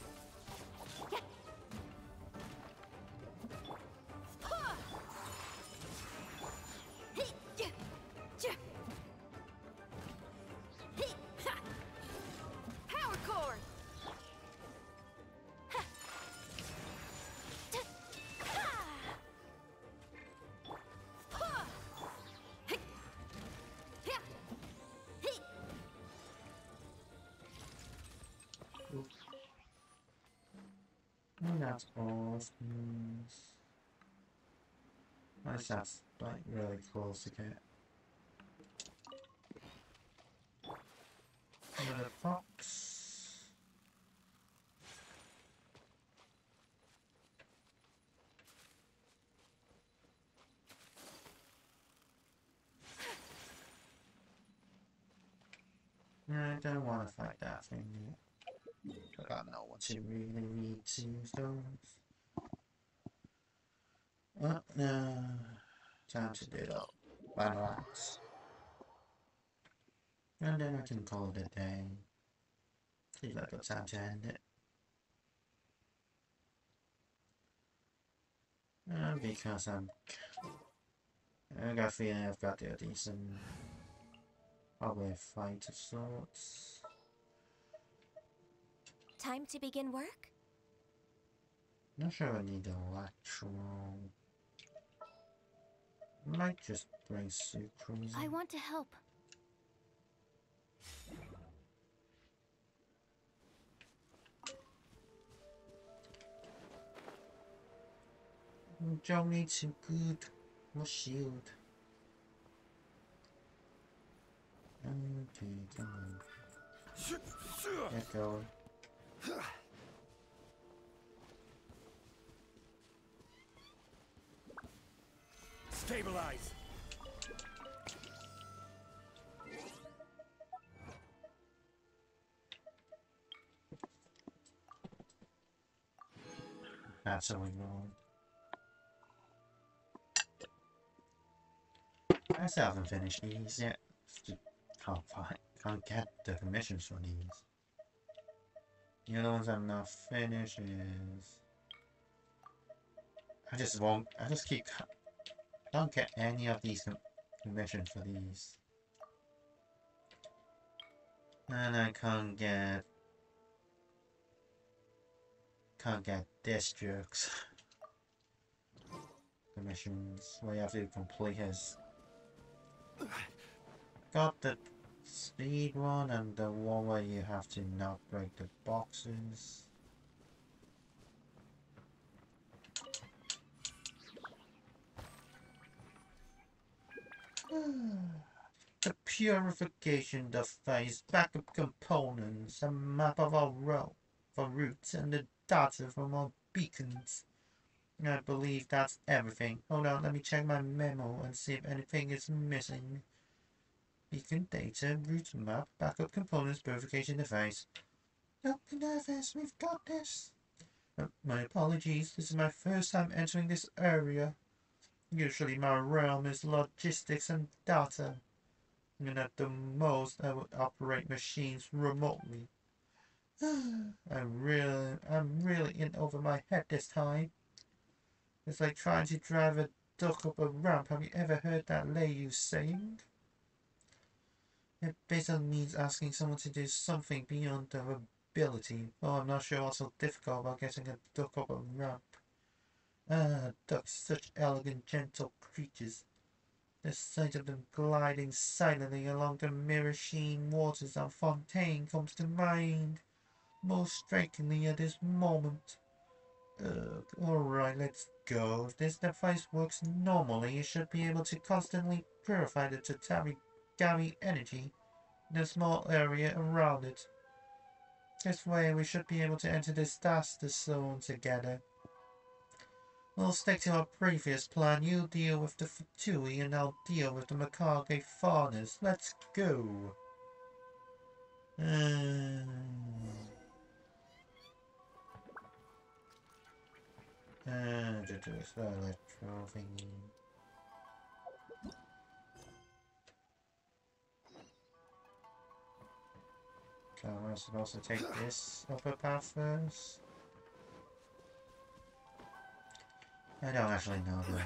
Power core! And that's all things. At least that's like really close to get. Another fox. don't want to fight that thing yet. I got no one to really need to use those. No. Time to do up. Final acts. And then I can call it a day. Seems like a good time to end it. Because I got a feeling I've got a decent, probably a fight of sorts. Time to begin work? Not sure I need electro. Might just bring sucrose. I want to help. Don't need too good. More shield. Okay, come on. Get going. Stabilize. Absolutely wrong. I still haven't finished these yet. Can't get the commissions for these. The other ones I'm not finished is... I just keep... Don't get any of these commissions for these. And I can't get districts commissions where you have to complete his. Got the speed one and the one where you have to not break the boxes. The purification device, backup components, a map of our routes, and the data from our beacons. I believe that's everything. Hold on, let me check my memo and see if anything is missing. Beacon data, route map, backup components, purification device. Don't be nervous, we've got this. My apologies, this is my first time entering this area. Usually my realm is logistics and data. And at the most I would operate machines remotely. I'm really in over my head this time. It's like trying to drive a duck up a ramp. Have you ever heard that lady saying? It basically means asking someone to do something beyond their ability. Oh, I'm not sure what's so difficult about getting a duck up a ramp. Ducks, such elegant, gentle creatures. The sight of them gliding silently along the mirror-sheen waters of Fontaine comes to mind most strikingly at this moment. Alright, let's go. If this device works normally, it should be able to constantly purify the Tatami energy in a small area around it. This way, we should be able to enter this disaster zone together. We'll stick to our previous plan. You deal with the Fatui and I'll deal with the Makage faunas. Let's go. To do this electro thingy. So am I supposed to take this upper path first? I don't actually know the...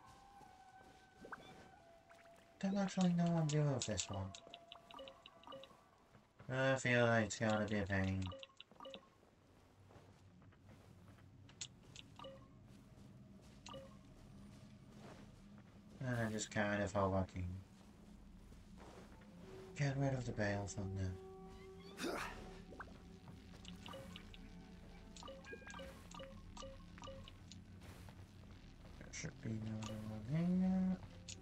don't actually know what I'm doing with this one. I feel like it's gonna be a pain. And I just kind of hope I can get rid of the bale thunder. There should be no other one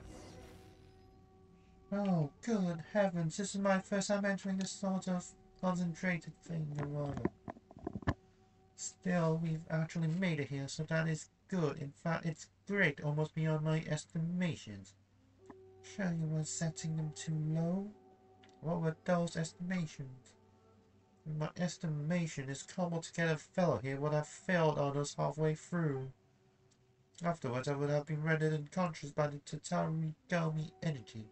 here. Oh, good heavens, this is my first time entering this sort of concentrated thing or other. Still, we've actually made it here, so that is good. In fact, it's great, almost beyond my estimations. Sure you were setting them too low? What were those estimations? My estimation is cobbled together fellow here would have failed on us halfway through. Afterwards, I would have been rendered unconscious by the Tatarigami energy.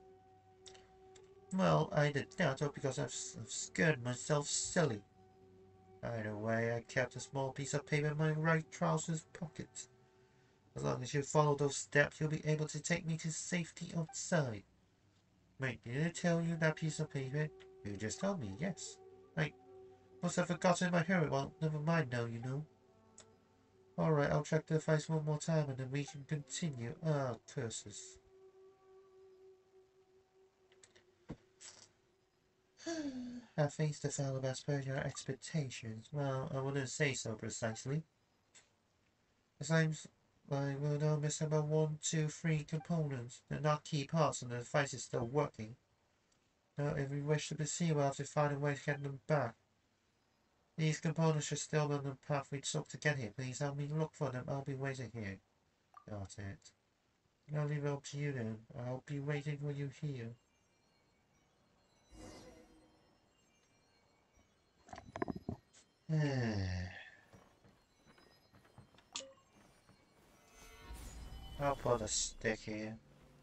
Well, either that or because I've scared myself silly. Either way, I kept a small piece of paper in my right trousers pocket. As long as you follow those steps, you'll be able to take me to safety outside. Wait, did I tell you that piece of paper? You just told me, yes. I must have forgotten in my hurry. Well, never mind now, you know. Alright, I'll check the device one more time and then we can continue. Ah, curses. Have things to fail as per your expectations. Well, I wouldn't say so precisely. It seems like we're now missing about 1, 2, 3 components. They're not key parts and the device is still working. Now, if we wish to proceed, we'll have to find a way to get them back. These components should still be on the path we took to get here. Please help me look for them. I'll be waiting here. Got it. I'll leave it up to you then. I'll be waiting for you here. I'll put a stick here.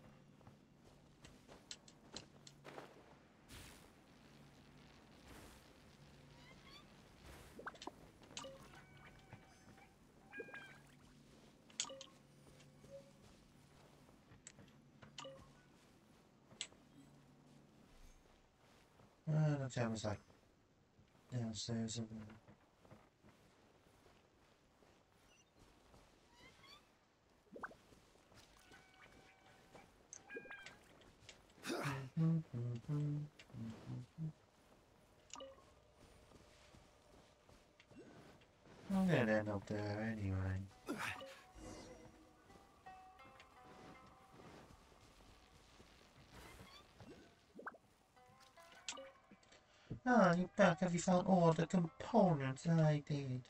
The time was like downstairs and I'm gonna end up there anyway. Ah, you back. Have you found all the components? I did.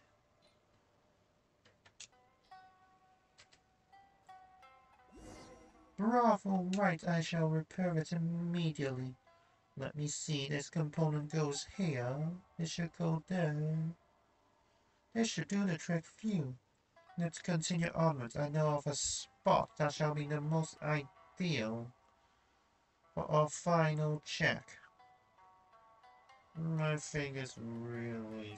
Bravo, right, I shall repair it immediately. Let me see, this component goes here. It should go there. This should do the trick for you. Let's continue onwards. I know of a spot that shall be the most ideal for our final check. My thing is really...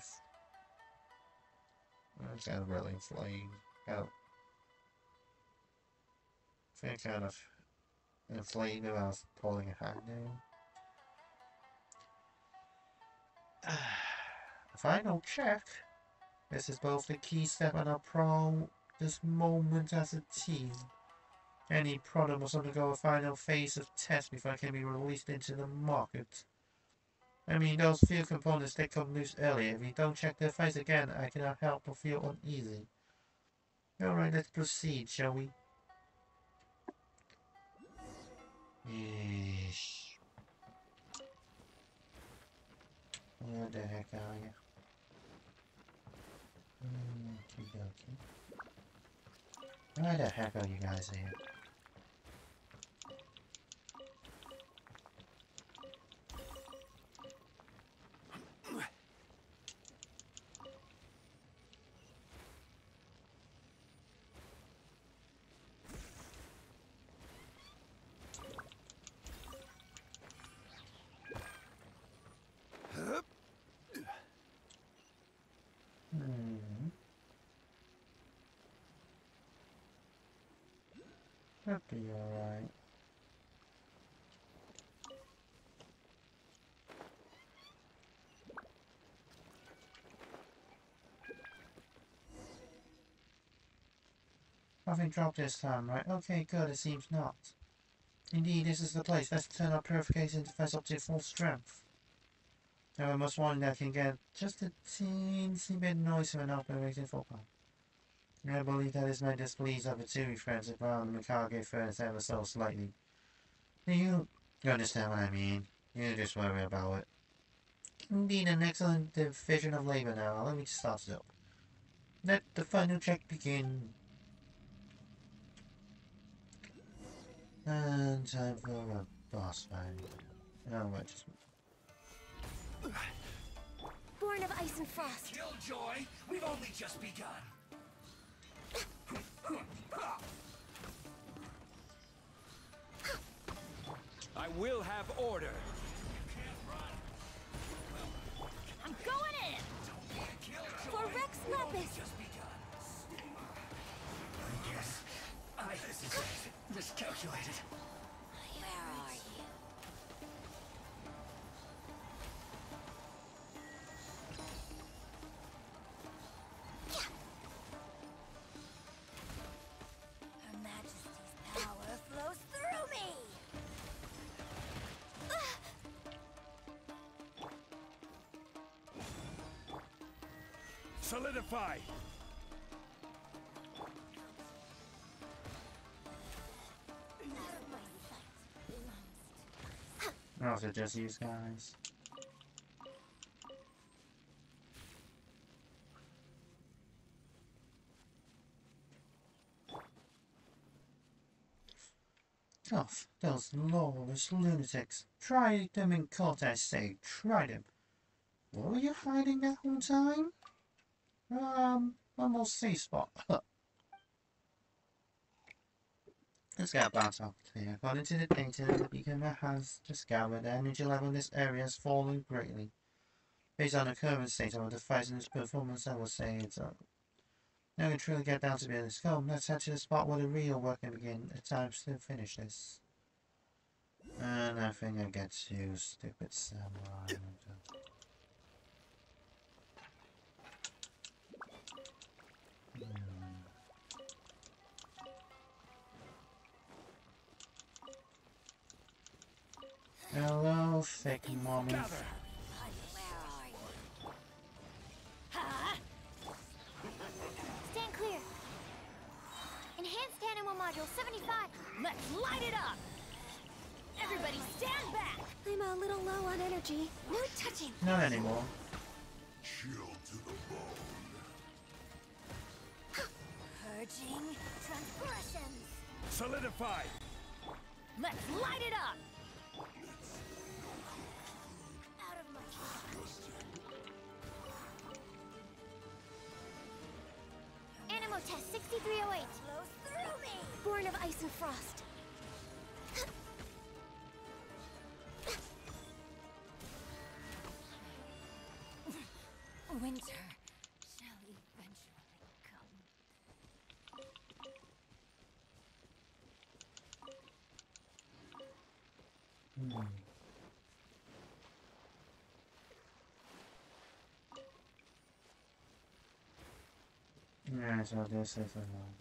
It's kind of really inflamed. I think kind of inflamed when I was pulling a hand down. Final check. This is both the key step and our proudest moment as a team. Any product must undergo a final phase of test before it can be released into the market. I mean, those few components that come loose earlier. If you don't check their face again, I cannot help but feel uneasy. Alright, let's proceed, shall we? Yeesh. Where the heck are you? Why the heck are you guys here? That'd be alright. Nothing dropped this time, right? Okay, good, it seems not. Indeed, this is the place. Let's turn our purification interface up to full strength. Now I must warn that can get just a teensy bit noisy when operating full power. I believe that is my displeased of the two friends around the Mikage furnace ever so slightly. You understand what I mean. You just worry about it. Indeed, an excellent division of labor now. Let me start it up. Let the final check begin. And time for a boss fight. Oh, right, just... Born of ice and frost. Killjoy, we've only just begun. I will have order. I'm going in. For Rex Lapis. Just begun. Yes, I miscalculated. Where are you? Her Majesty's power flows through me. Solidify. Oh, so just these guys. Tough, those lawless lunatics. Try them in court, I say. Try them. What were you hiding that whole time? One more safe spot. Let's get a battle clear. According to the data, the beacon has discovered the energy level in this area has fallen greatly. Based on the current state of the fight and its performance, I would say it's up. Now we can truly get down to business. Come, let's head to the spot where the real work can begin. It's time to finish this. And I think I get to stupid samurai. Hello, thick mommy. Where are you? Ha! Stand clear. Enhanced animal module 75. Let's light it up. Everybody stand back. I'm a little low on energy. No touching. Not anymore. Chill to the bone. Purging transgressions. Solidify. Let's light it up. Out of my Animal test 6308. Flows through me. Born of ice and frost. Winter shall eventually come. Yeah, so this is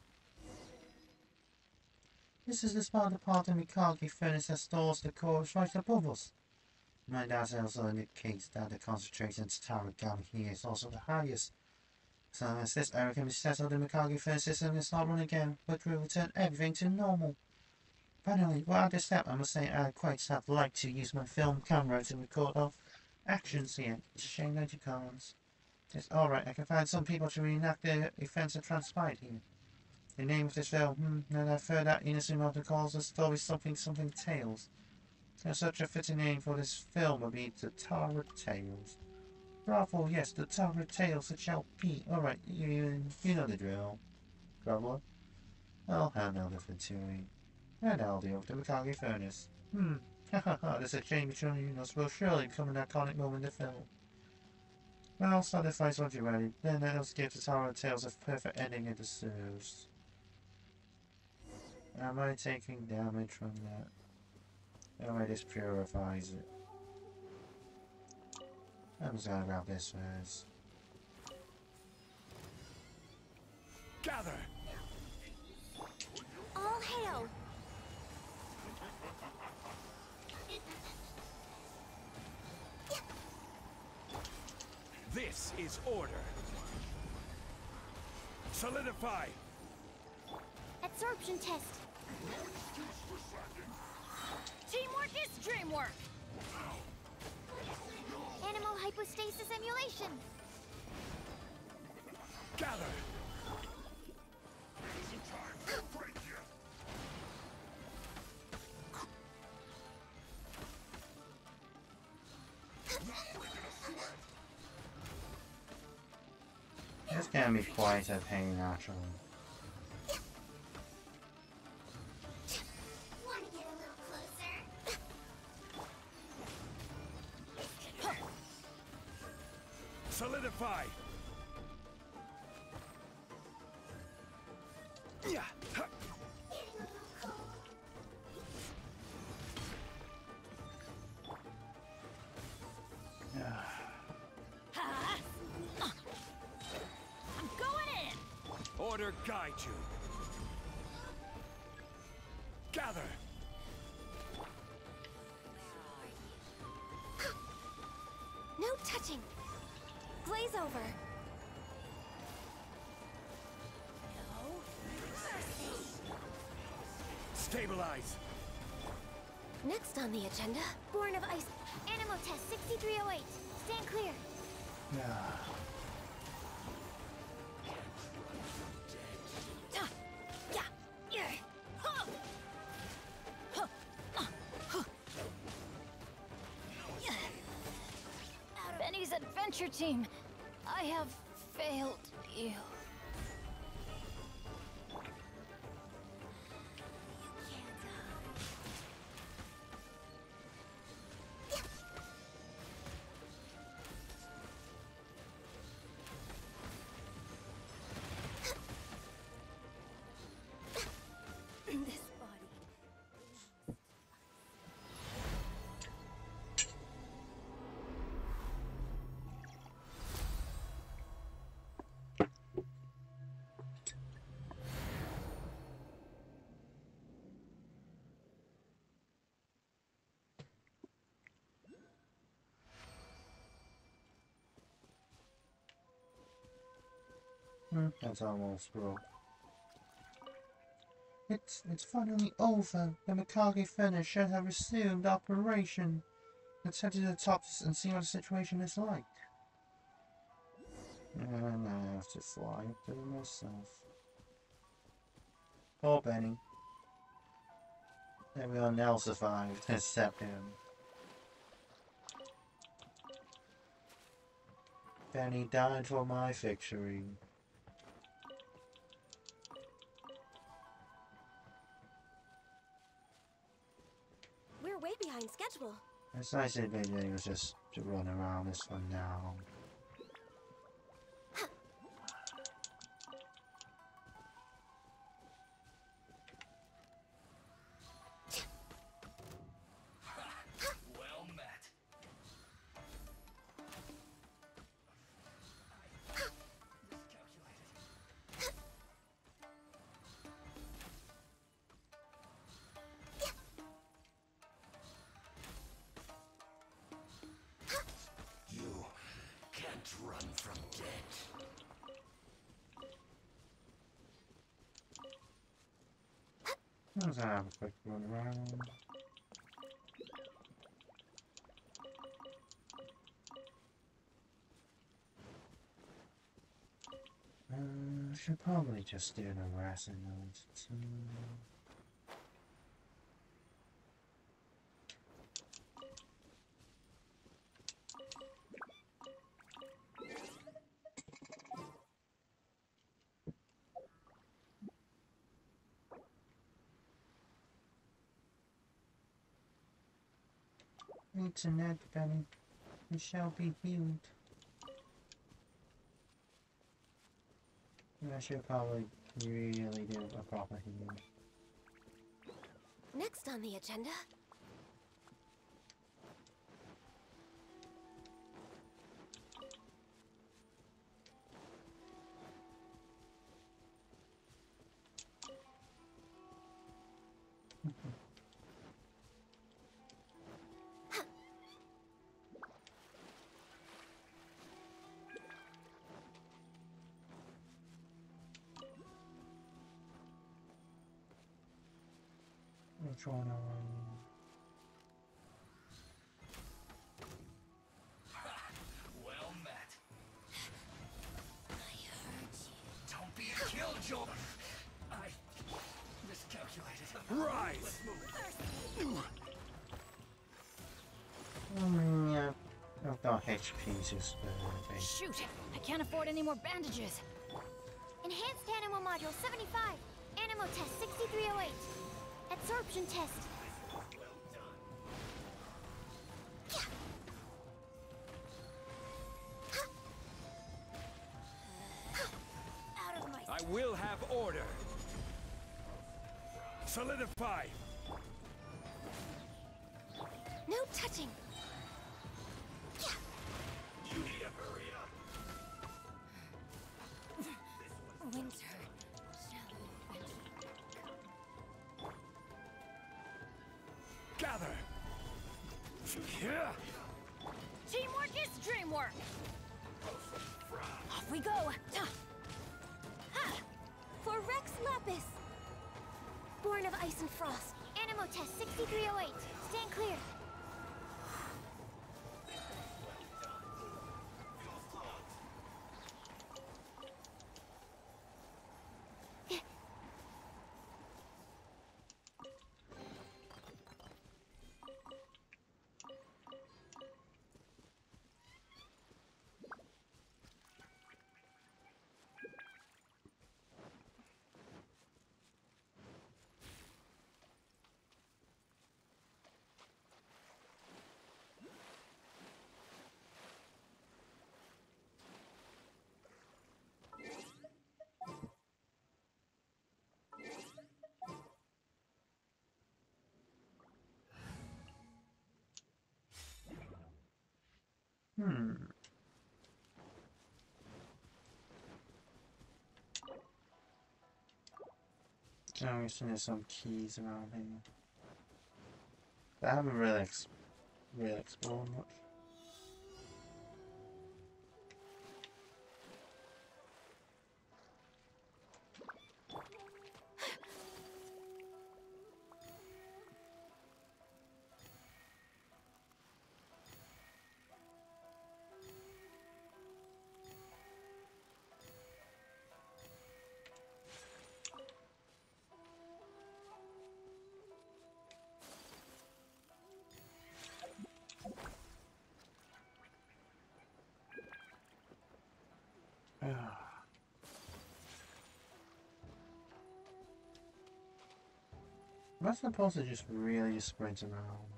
This is the spot of the part of Mikage furnace that stores the core right above us. My data also indicates that the concentration to tower down here is also the highest. So as this area can be settled, the Mikage furnace system is not run again, but will return everything to normal. Finally, while at this step, I must say I quite have liked to use my film camera to record our actions here. It's a shame that you can't. It's alright, I can find some people to reenact the events that transpired here. The name of this film, and I've heard that Inazuma calls the story something Tales. So such a fitting name for this film would be The Tower Tales. Bravo, yes, The Tower Tales it shall be. Alright, you know the drill. Groveler? I'll handle the Fatui. And I'll deal with the Mikage furnace. Hahaha, this exchange between us will surely become an iconic moment in the film. Well, start the fight once you're ready. Then let us give the Tower of Tales a perfect ending it deserves. Am I taking damage from that? Oh, I just purifies it. I'm just gonna grab this first. Gather. All hail. This is order. Solidify. Absorption test. Teamwork is dreamwork. Animal hypostasis emulation. Gather. This can be quite a pain, actually. Want to get a little closer? Solidify. Yeah. I'm going in. Order guide you. Gather. No touching. Glaze over. No mercy. Stabilize. Next on the agenda, Born of Ice. Animo test 6308. Stand clear. Yeah. Benny's adventure team, I have failed you. This body. That's almost broke. It's finally over. The Mikage finish should have resumed operation. Let's head to the top and see what the situation is like. And I have to fly up there myself. Poor Benny. Everyone else survived except him. Benny died for my victory. We're way behind schedule. It's nice that Benny was just to run around this one now. Well met. You can't run from death. Let's have a quick run around. Should probably just do the Resin notes too. Internet, Benny. You shall be healed. I should probably really do a proper healing. Next on the agenda, Which one are Well met. I heard you. Don't be a killjoy. I miscalculated. Rise. yeah, I've got HP's just big. Shoot! I can't afford any more bandages. Enhanced Animo Module 75. Animo Test 6308. Absorption Test. Out of my... I will have order. Solidify. No touching. You need to hurry up. Winter. Gather. Yeah. Teamwork is dreamwork! Off we go! Ha! For Rex Lapis. Born of Ice and Frost. Animo Test 6308. Stand clear. Oh, there's some keys around here. I haven't really explored much. Am I supposed to just really sprint around?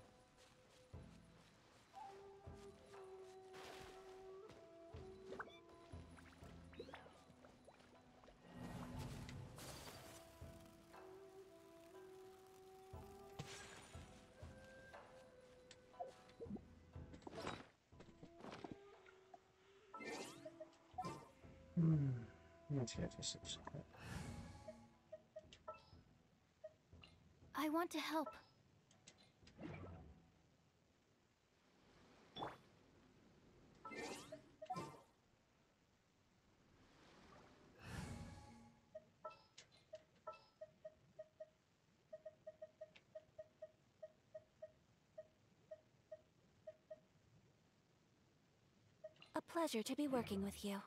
Let's get this. I want to help. A pleasure to be working with you.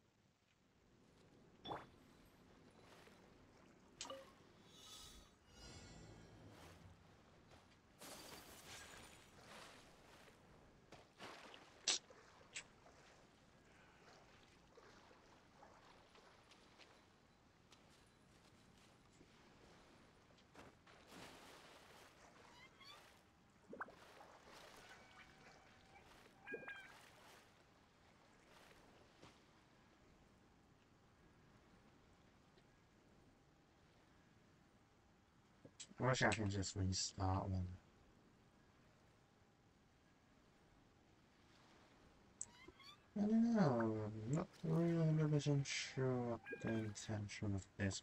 I wish I can just restart one. I don't know, I'm not really 100% sure what the intention of this.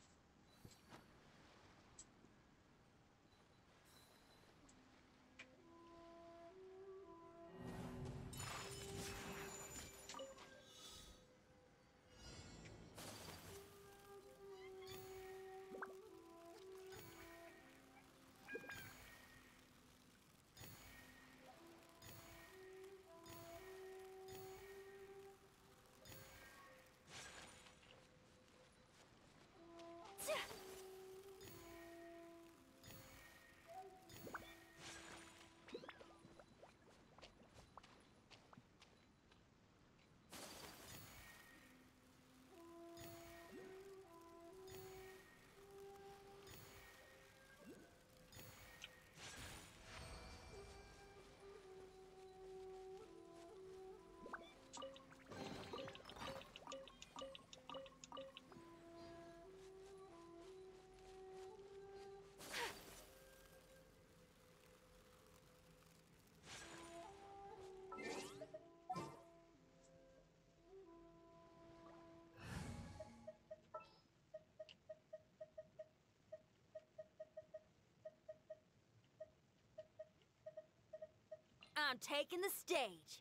on taking the stage.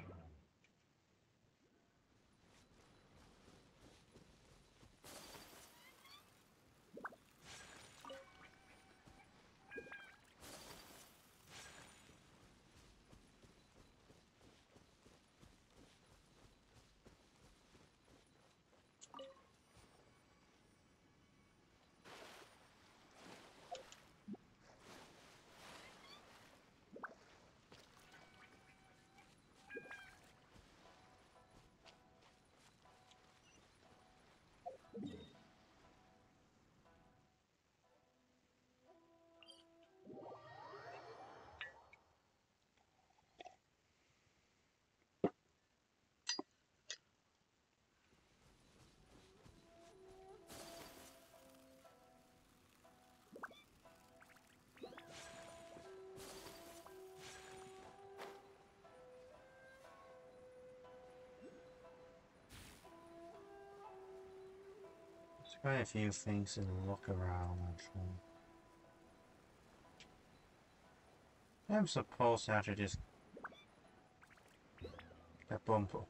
There's quite a few things to look around actually. I'm supposed to actually just get bump up.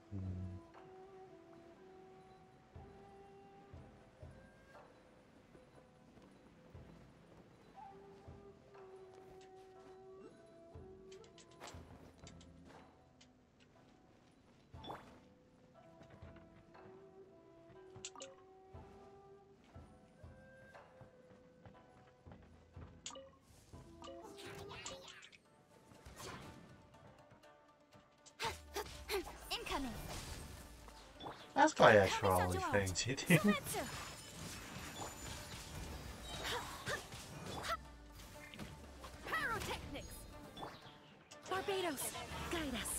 Incoming. That's quite a trolley thing to do. Zumetsu. Pyrotechnics! Barbados, guide us.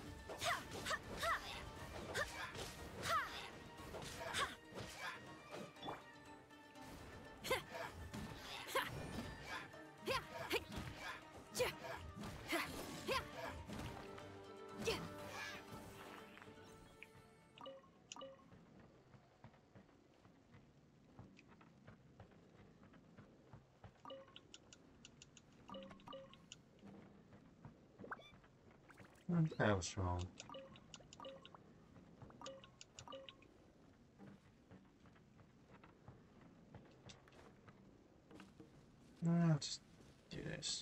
That was wrong. I'll just do this.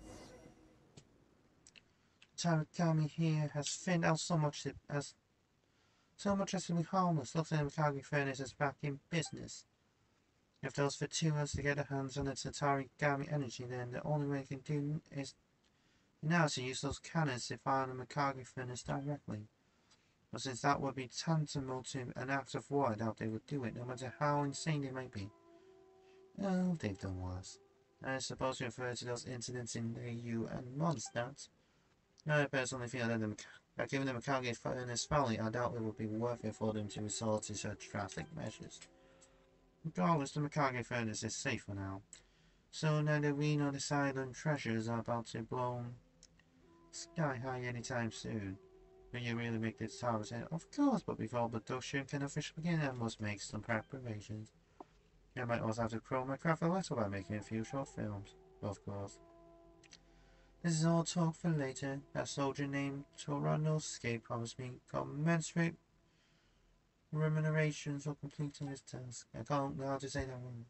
Tarigami here has thinned out so much as to be harmless. Looks like the Mikage furnace is back in business. If those Fatuas to get their hands on its Tarigami energy, then the only way they can do is now to use those cannons to fire the Mikage furnace directly. But since that would be tantamount to an act of war, I doubt they would do it, no matter how insane they might be. Oh, they've done worse. I suppose you refer to those incidents in the EU and Mondstadt. I personally feel that given the Mikage furnace folly, I doubt it would be worth it for them to resort to such drastic measures. Regardless, the Mikage furnace is safe for now. So neither we nor the silent treasures are about to blow sky high anytime soon. Will you really make this harvest? Of course, but before production can officially begin, I must make some preparations. I might also have to grow my craft a little by making a few short films, of course. This is all talk for later. That soldier named Toranosuke promised me commensurate remuneration for completing this task. I can't know how to say that one.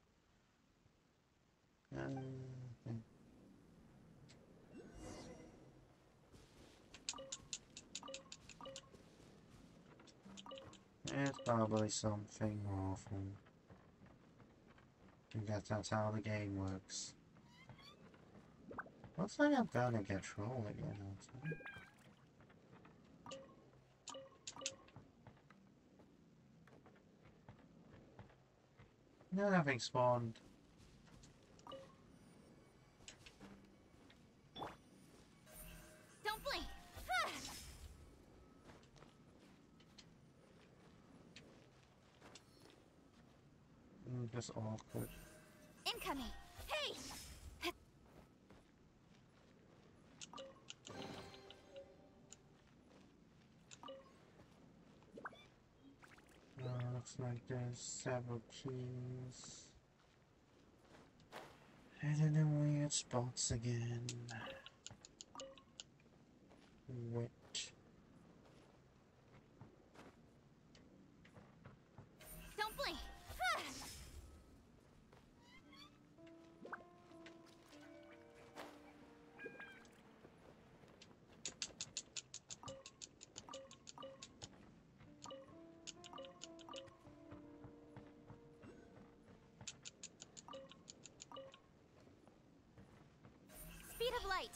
Okay. It's probably something awful. I guess that's how the game works. Looks like I'm gonna get trolled again, actually. No, nothing spawned. Don't blink. Just awkward. Incoming. Hey! Looks like there's several keys. Hidden in weird spots again. Witch. Don't blink. Speed of light.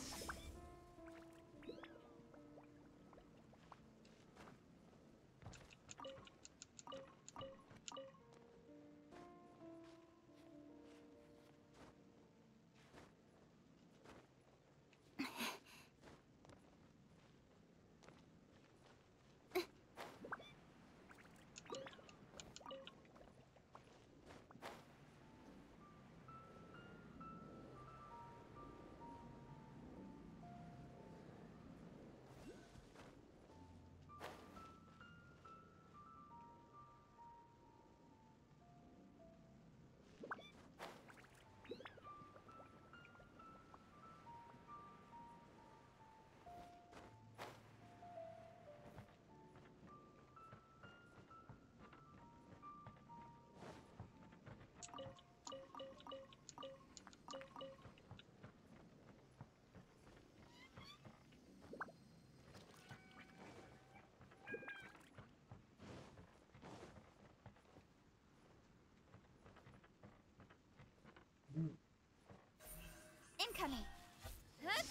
Incoming. Huh?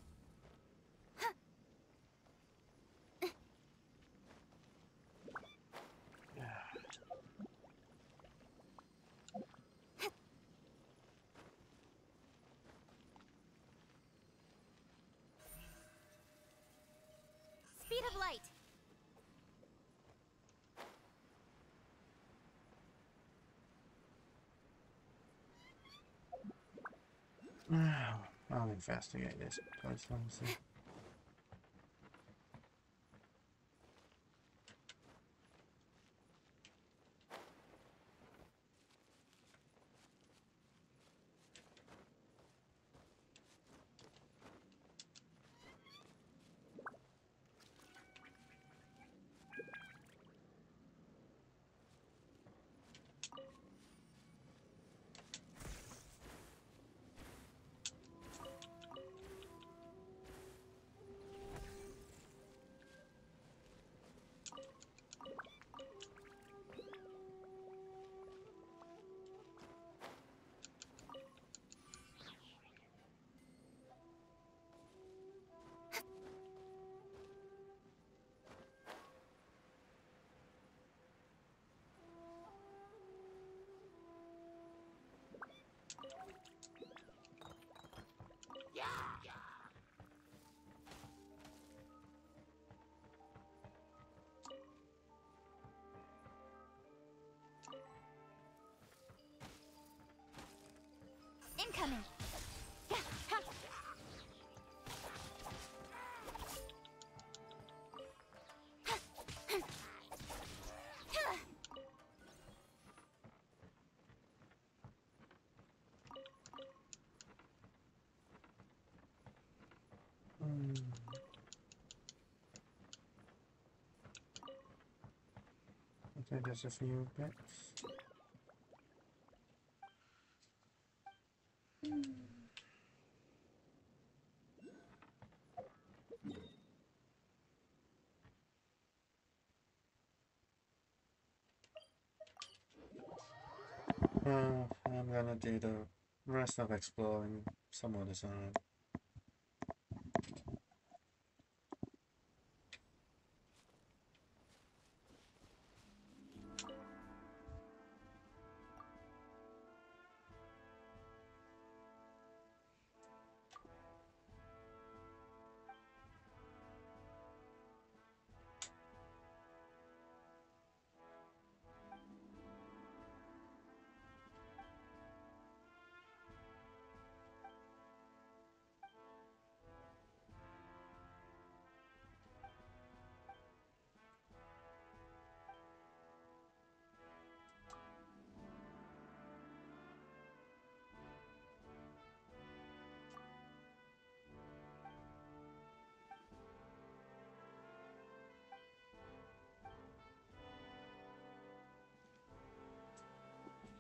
Speed of light. I'll investigate this place, honestly. Incoming. Okay, there's a few bits. I'm gonna do the rest of exploring some other side.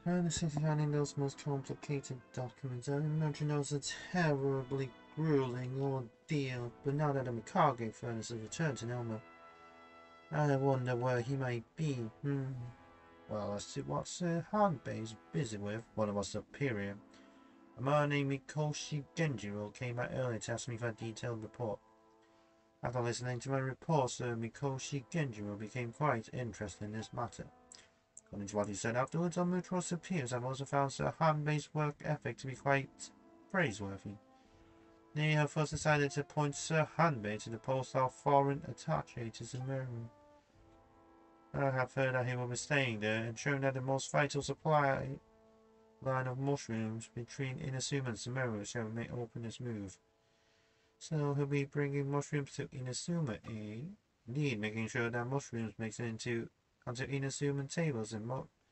And sitting finding those most complicated documents, I imagine those a terribly grueling ordeal. But now that the Mikage furnace has returned to Elmo, I wonder where he might be. Well, as to what Sir Hanbei is busy with, one of our superior, a man named Mikoshi Genjiro came out earlier to ask me for a detailed report. After listening to my report, Sir Mikoshi Genjiro became quite interested in this matter. According to what he said afterwards, our mutual superiors have also found Sir Hanbei's work ethic to be quite praiseworthy. They have first decided to appoint Sir Hanbei to the post of foreign attaché to Sumeru. I have heard that he will be staying there, ensuring that the most vital supply line of mushrooms between Inazuma and Sumeru shall may open this move. So he'll be bringing mushrooms to Inazuma, eh? Indeed, making sure that mushrooms makes it onto Inazuma tables and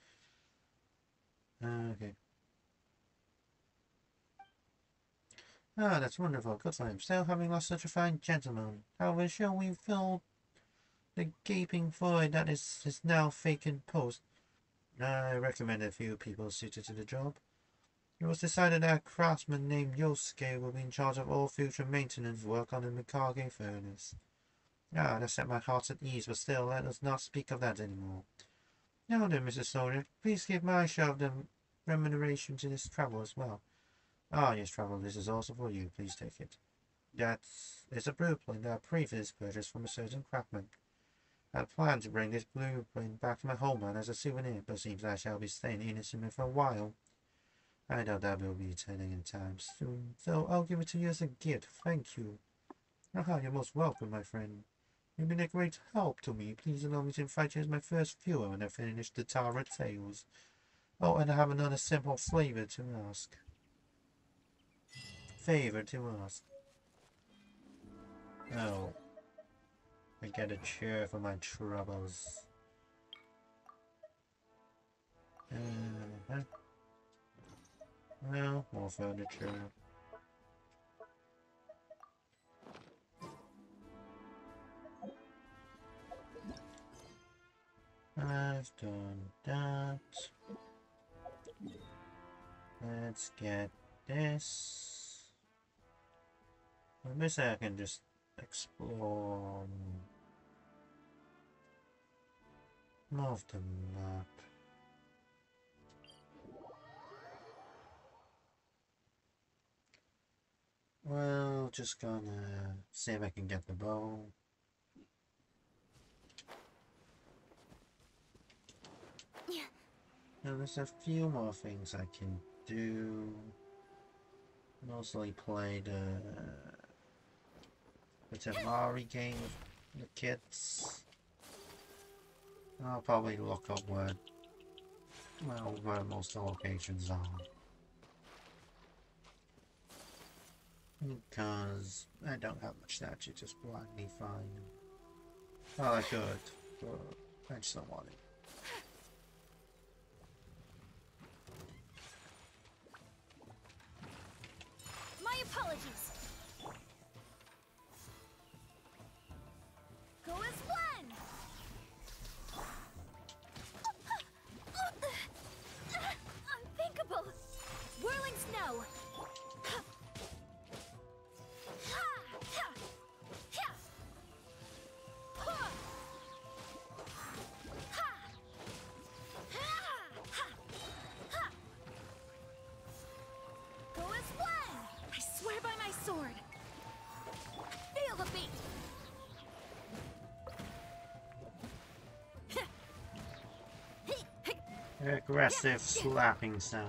okay. Ah, that's wonderful. Good for him. Still having lost such a fine gentleman. However, shall we fill the gaping void that is his now vacant post? I recommend a few people suited to the job. It was decided that a craftsman named Yosuke will be in charge of all future maintenance work on the Mikage furnace. Ah, that set my heart at ease, but still, let us not speak of that anymore. Now then, Mrs. Soldier, please give my share of the remuneration to this travel as well. Ah, yes, travel, this is also for you. Please take it. That is a blueprint that I previously purchased from a certain craftsman. I had planned to bring this blueprint back to my homeland as a souvenir, but it seems I shall be staying in Inazuma for a while. I doubt that will be returning in time soon, so I'll give it to you as a gift. Thank you. Ah, you're most welcome, my friend. You've been a great help to me. Please allow me to invite you as my first viewer when I finish the Tara Tales. Oh, and I have another simple favor to ask. Oh, I get a chair for my troubles. Well, more furniture. I've done that. Let's get this. Maybe I can just explore more of the map. Well, just gonna see if I can get the bow. Now there's a few more things I can do. Mostly play the Temari game with the kids. I'll probably look up where most of the locations are. Because I don't have much that you just blindly find. Well, I could, but I just don't want it. My apologies. Go as one. Unthinkable. Whirling snow. Go as one. I swear by my sword. Feel the beat. Aggressive slapping sounds.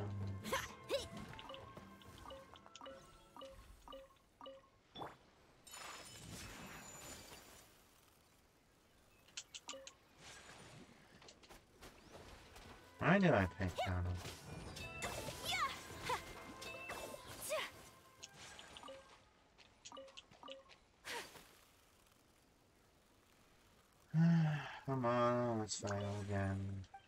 Why did I pick that up? Come on, let's fail again.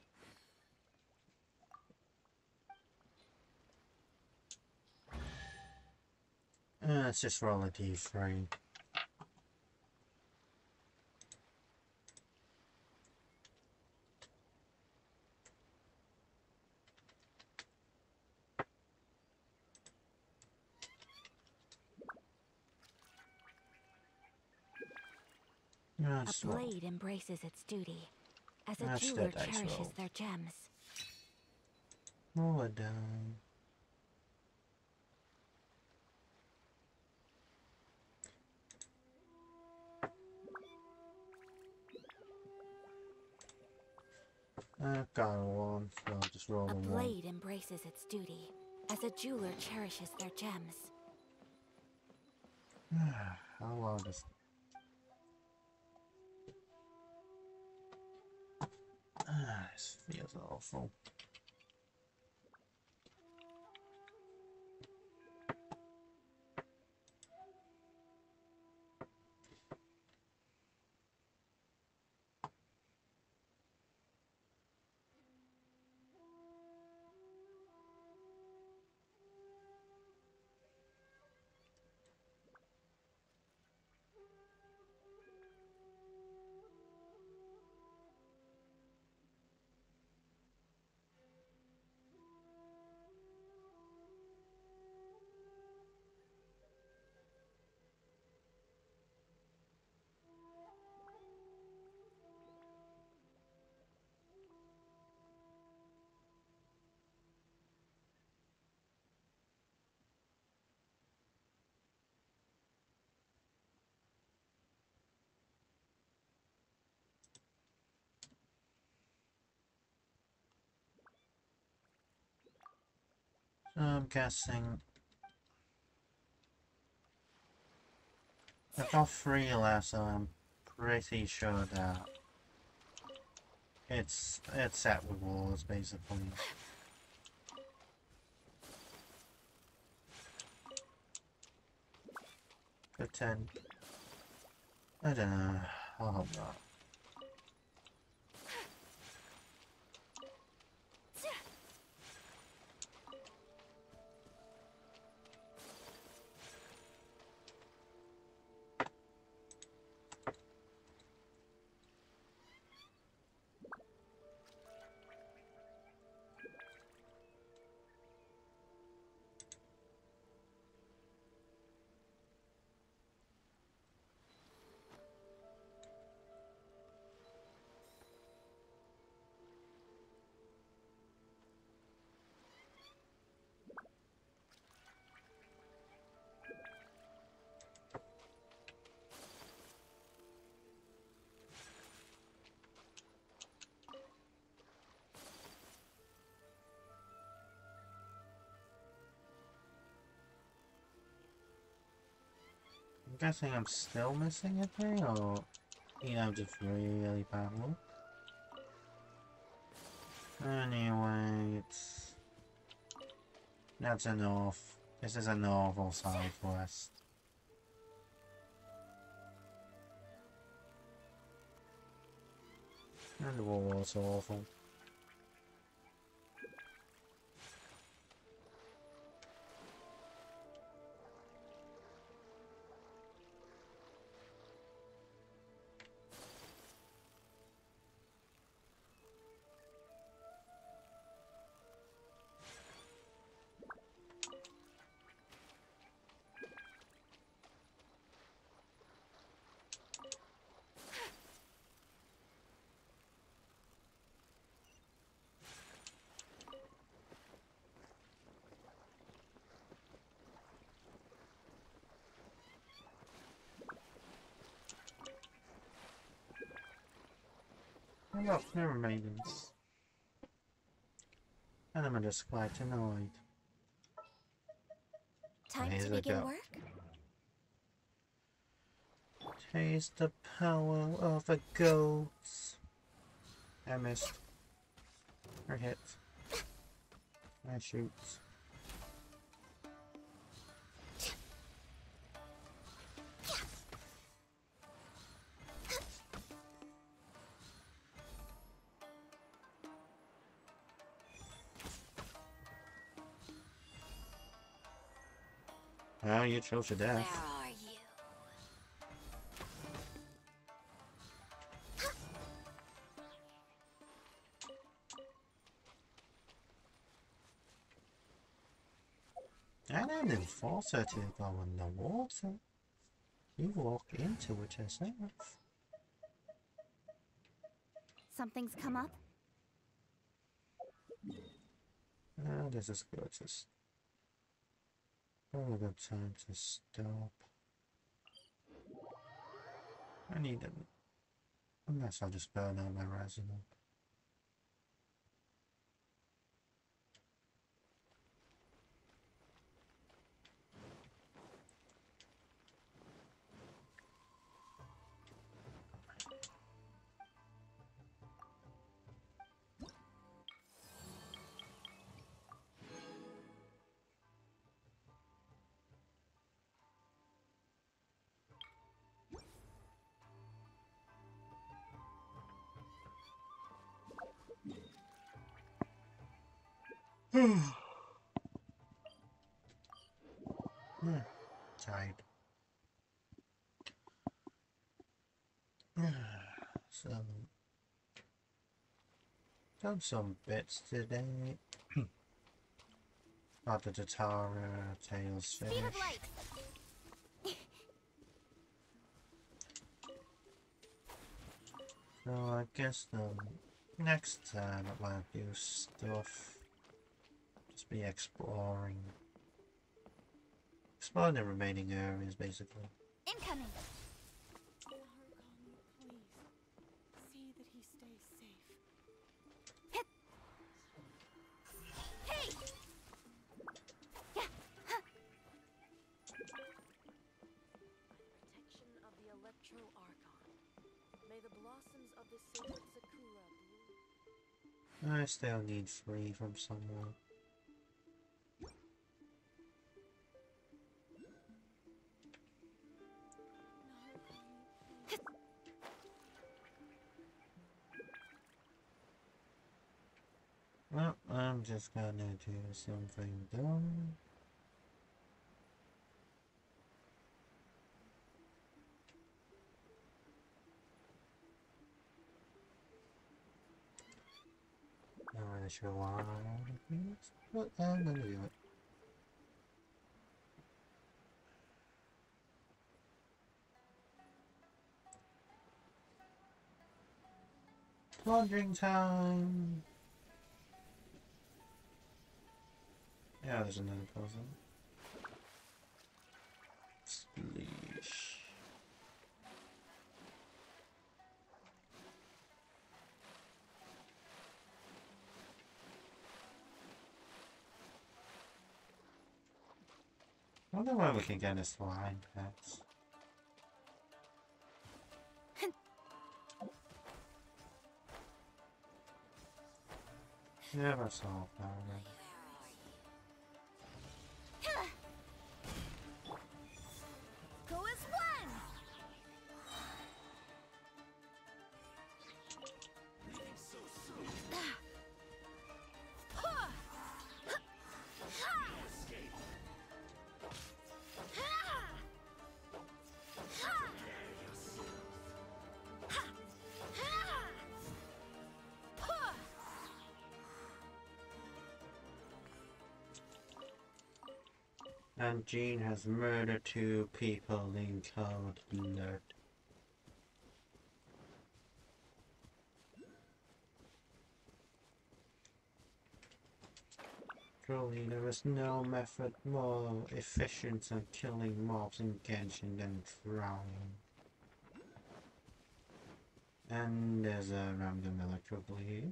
Let's just roll a d3. Nice A roll. blade embraces its duty, as a That's jeweler the dice cherishes roll. their gems. Roll it down. I've got one, so I'll just roll A a one. blade embraces its duty, as a jeweler cherishes their gems. How long is... this feels awful. So I'm guessing I've got 3 left, so I'm pretty sure that it's set with walls basically. Good 10. I don't know. I'll hope not. I'm guessing I'm still missing a thing, or just really bad luck. Anyway, that's a north. This is a north or southwest. And the wall was awful. I got Mirror Maidens. And I'm just quite annoyed. Time Here's to a begin go. work? Taste the power of the goats. I missed. I hit. I shoot. Well, you chose your Where death. are you? I didn't force her to go in the water. You walked into it yourself. Something's come up? This is good. Just probably a good time to stop. I need them. Unless I'll just burn out my resin. Tired. Done some bits today. About the Tatara Tales Speed finish. of light. So I guess the next time I might do stuff. Just be exploring. Exploring the remaining areas basically. Incoming. Please, see that he stays safe. Hey! Yeah. Huh. Protection of the Electro Archon. May the blossoms of the sacred Sakura bloom. I still need 3 from somewhere. Well, I'm just gonna do something dumb. Not really sure why, but I'm gonna do it. Plunging time! Yeah, there's another puzzle. Spleesh. I wonder where we can get a slime pets. Yeah, that's all already. Go as one! And Jean has murdered 2 people in cold blood. Truly, there is no method more efficient at killing mobs in Genshin than drowning. And there's a random electro bleed.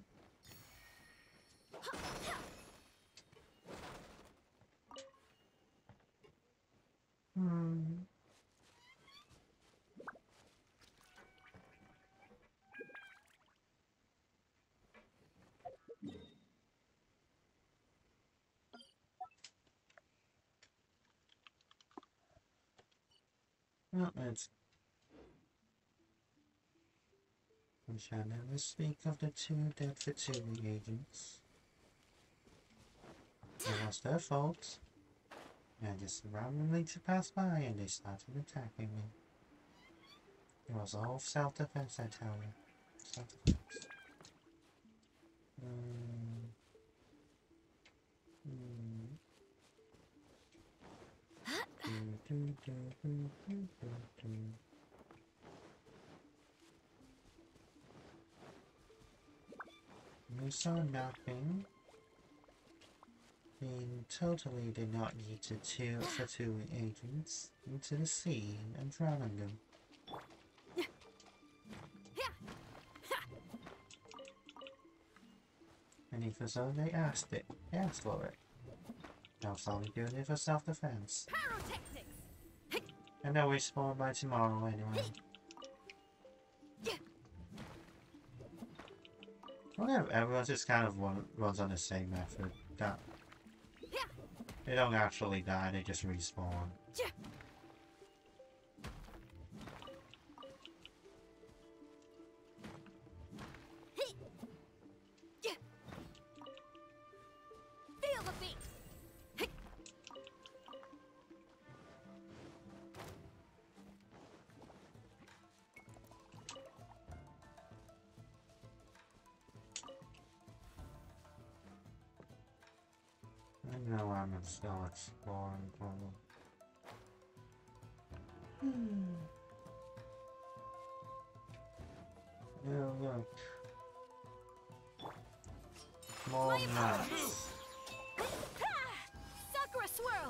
Well, it's... We shall never speak of the 2 dead Fatui agents. It was their fault. I just randomly passed by and they started attacking me. It was all self-defense, I tell you. Self-defense. You saw nothing. They totally did not need to for two agents into the sea and drowning them. And if so, they asked for it. I was only doing it for self-defense. And they'll respawn by tomorrow anyway. Well, everyone just kind of runs on the same method. That they don't actually die, they just respawn. Feel the beat. I know I'm still exploring. Yeah, look. More nuts. Sakura swirl.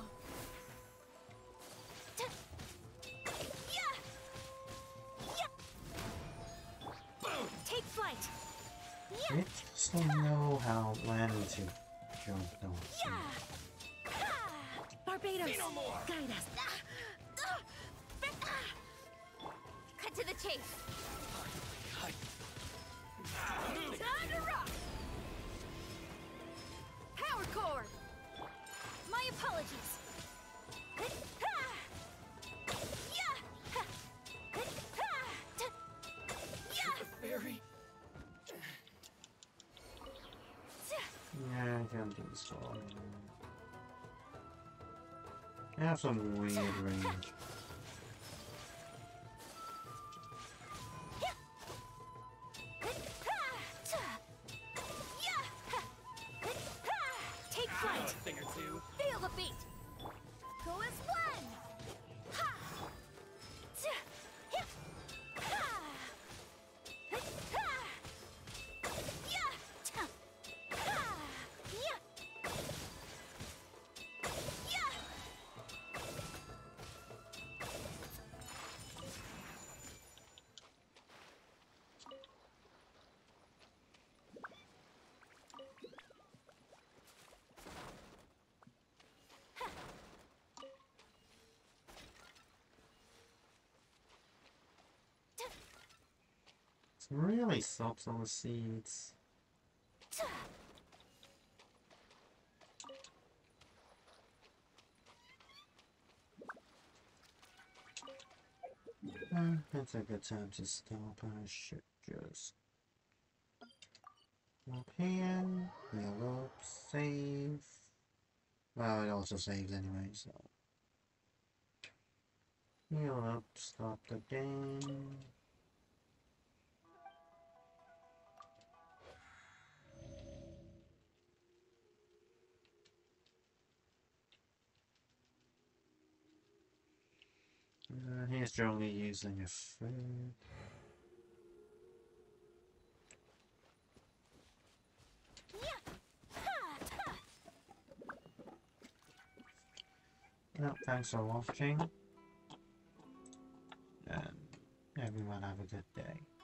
Take flight. They just don't know how landing to jump though. Barbados, guide us. Cut to the chase. Time to rock. Power cord. My apologies. Fairy. Yeah, I can't do this one. They have some weird range. Take flight. Thing or two. Feel the beat. Go as one. Ha. Ha. It's really sops on the seeds. It's a good time to stop. I should just up here, heal up, save. Well, it also saves anyway, so heal up, stop the game. He's strongly using a food. Well, thanks for watching, and everyone have a good day.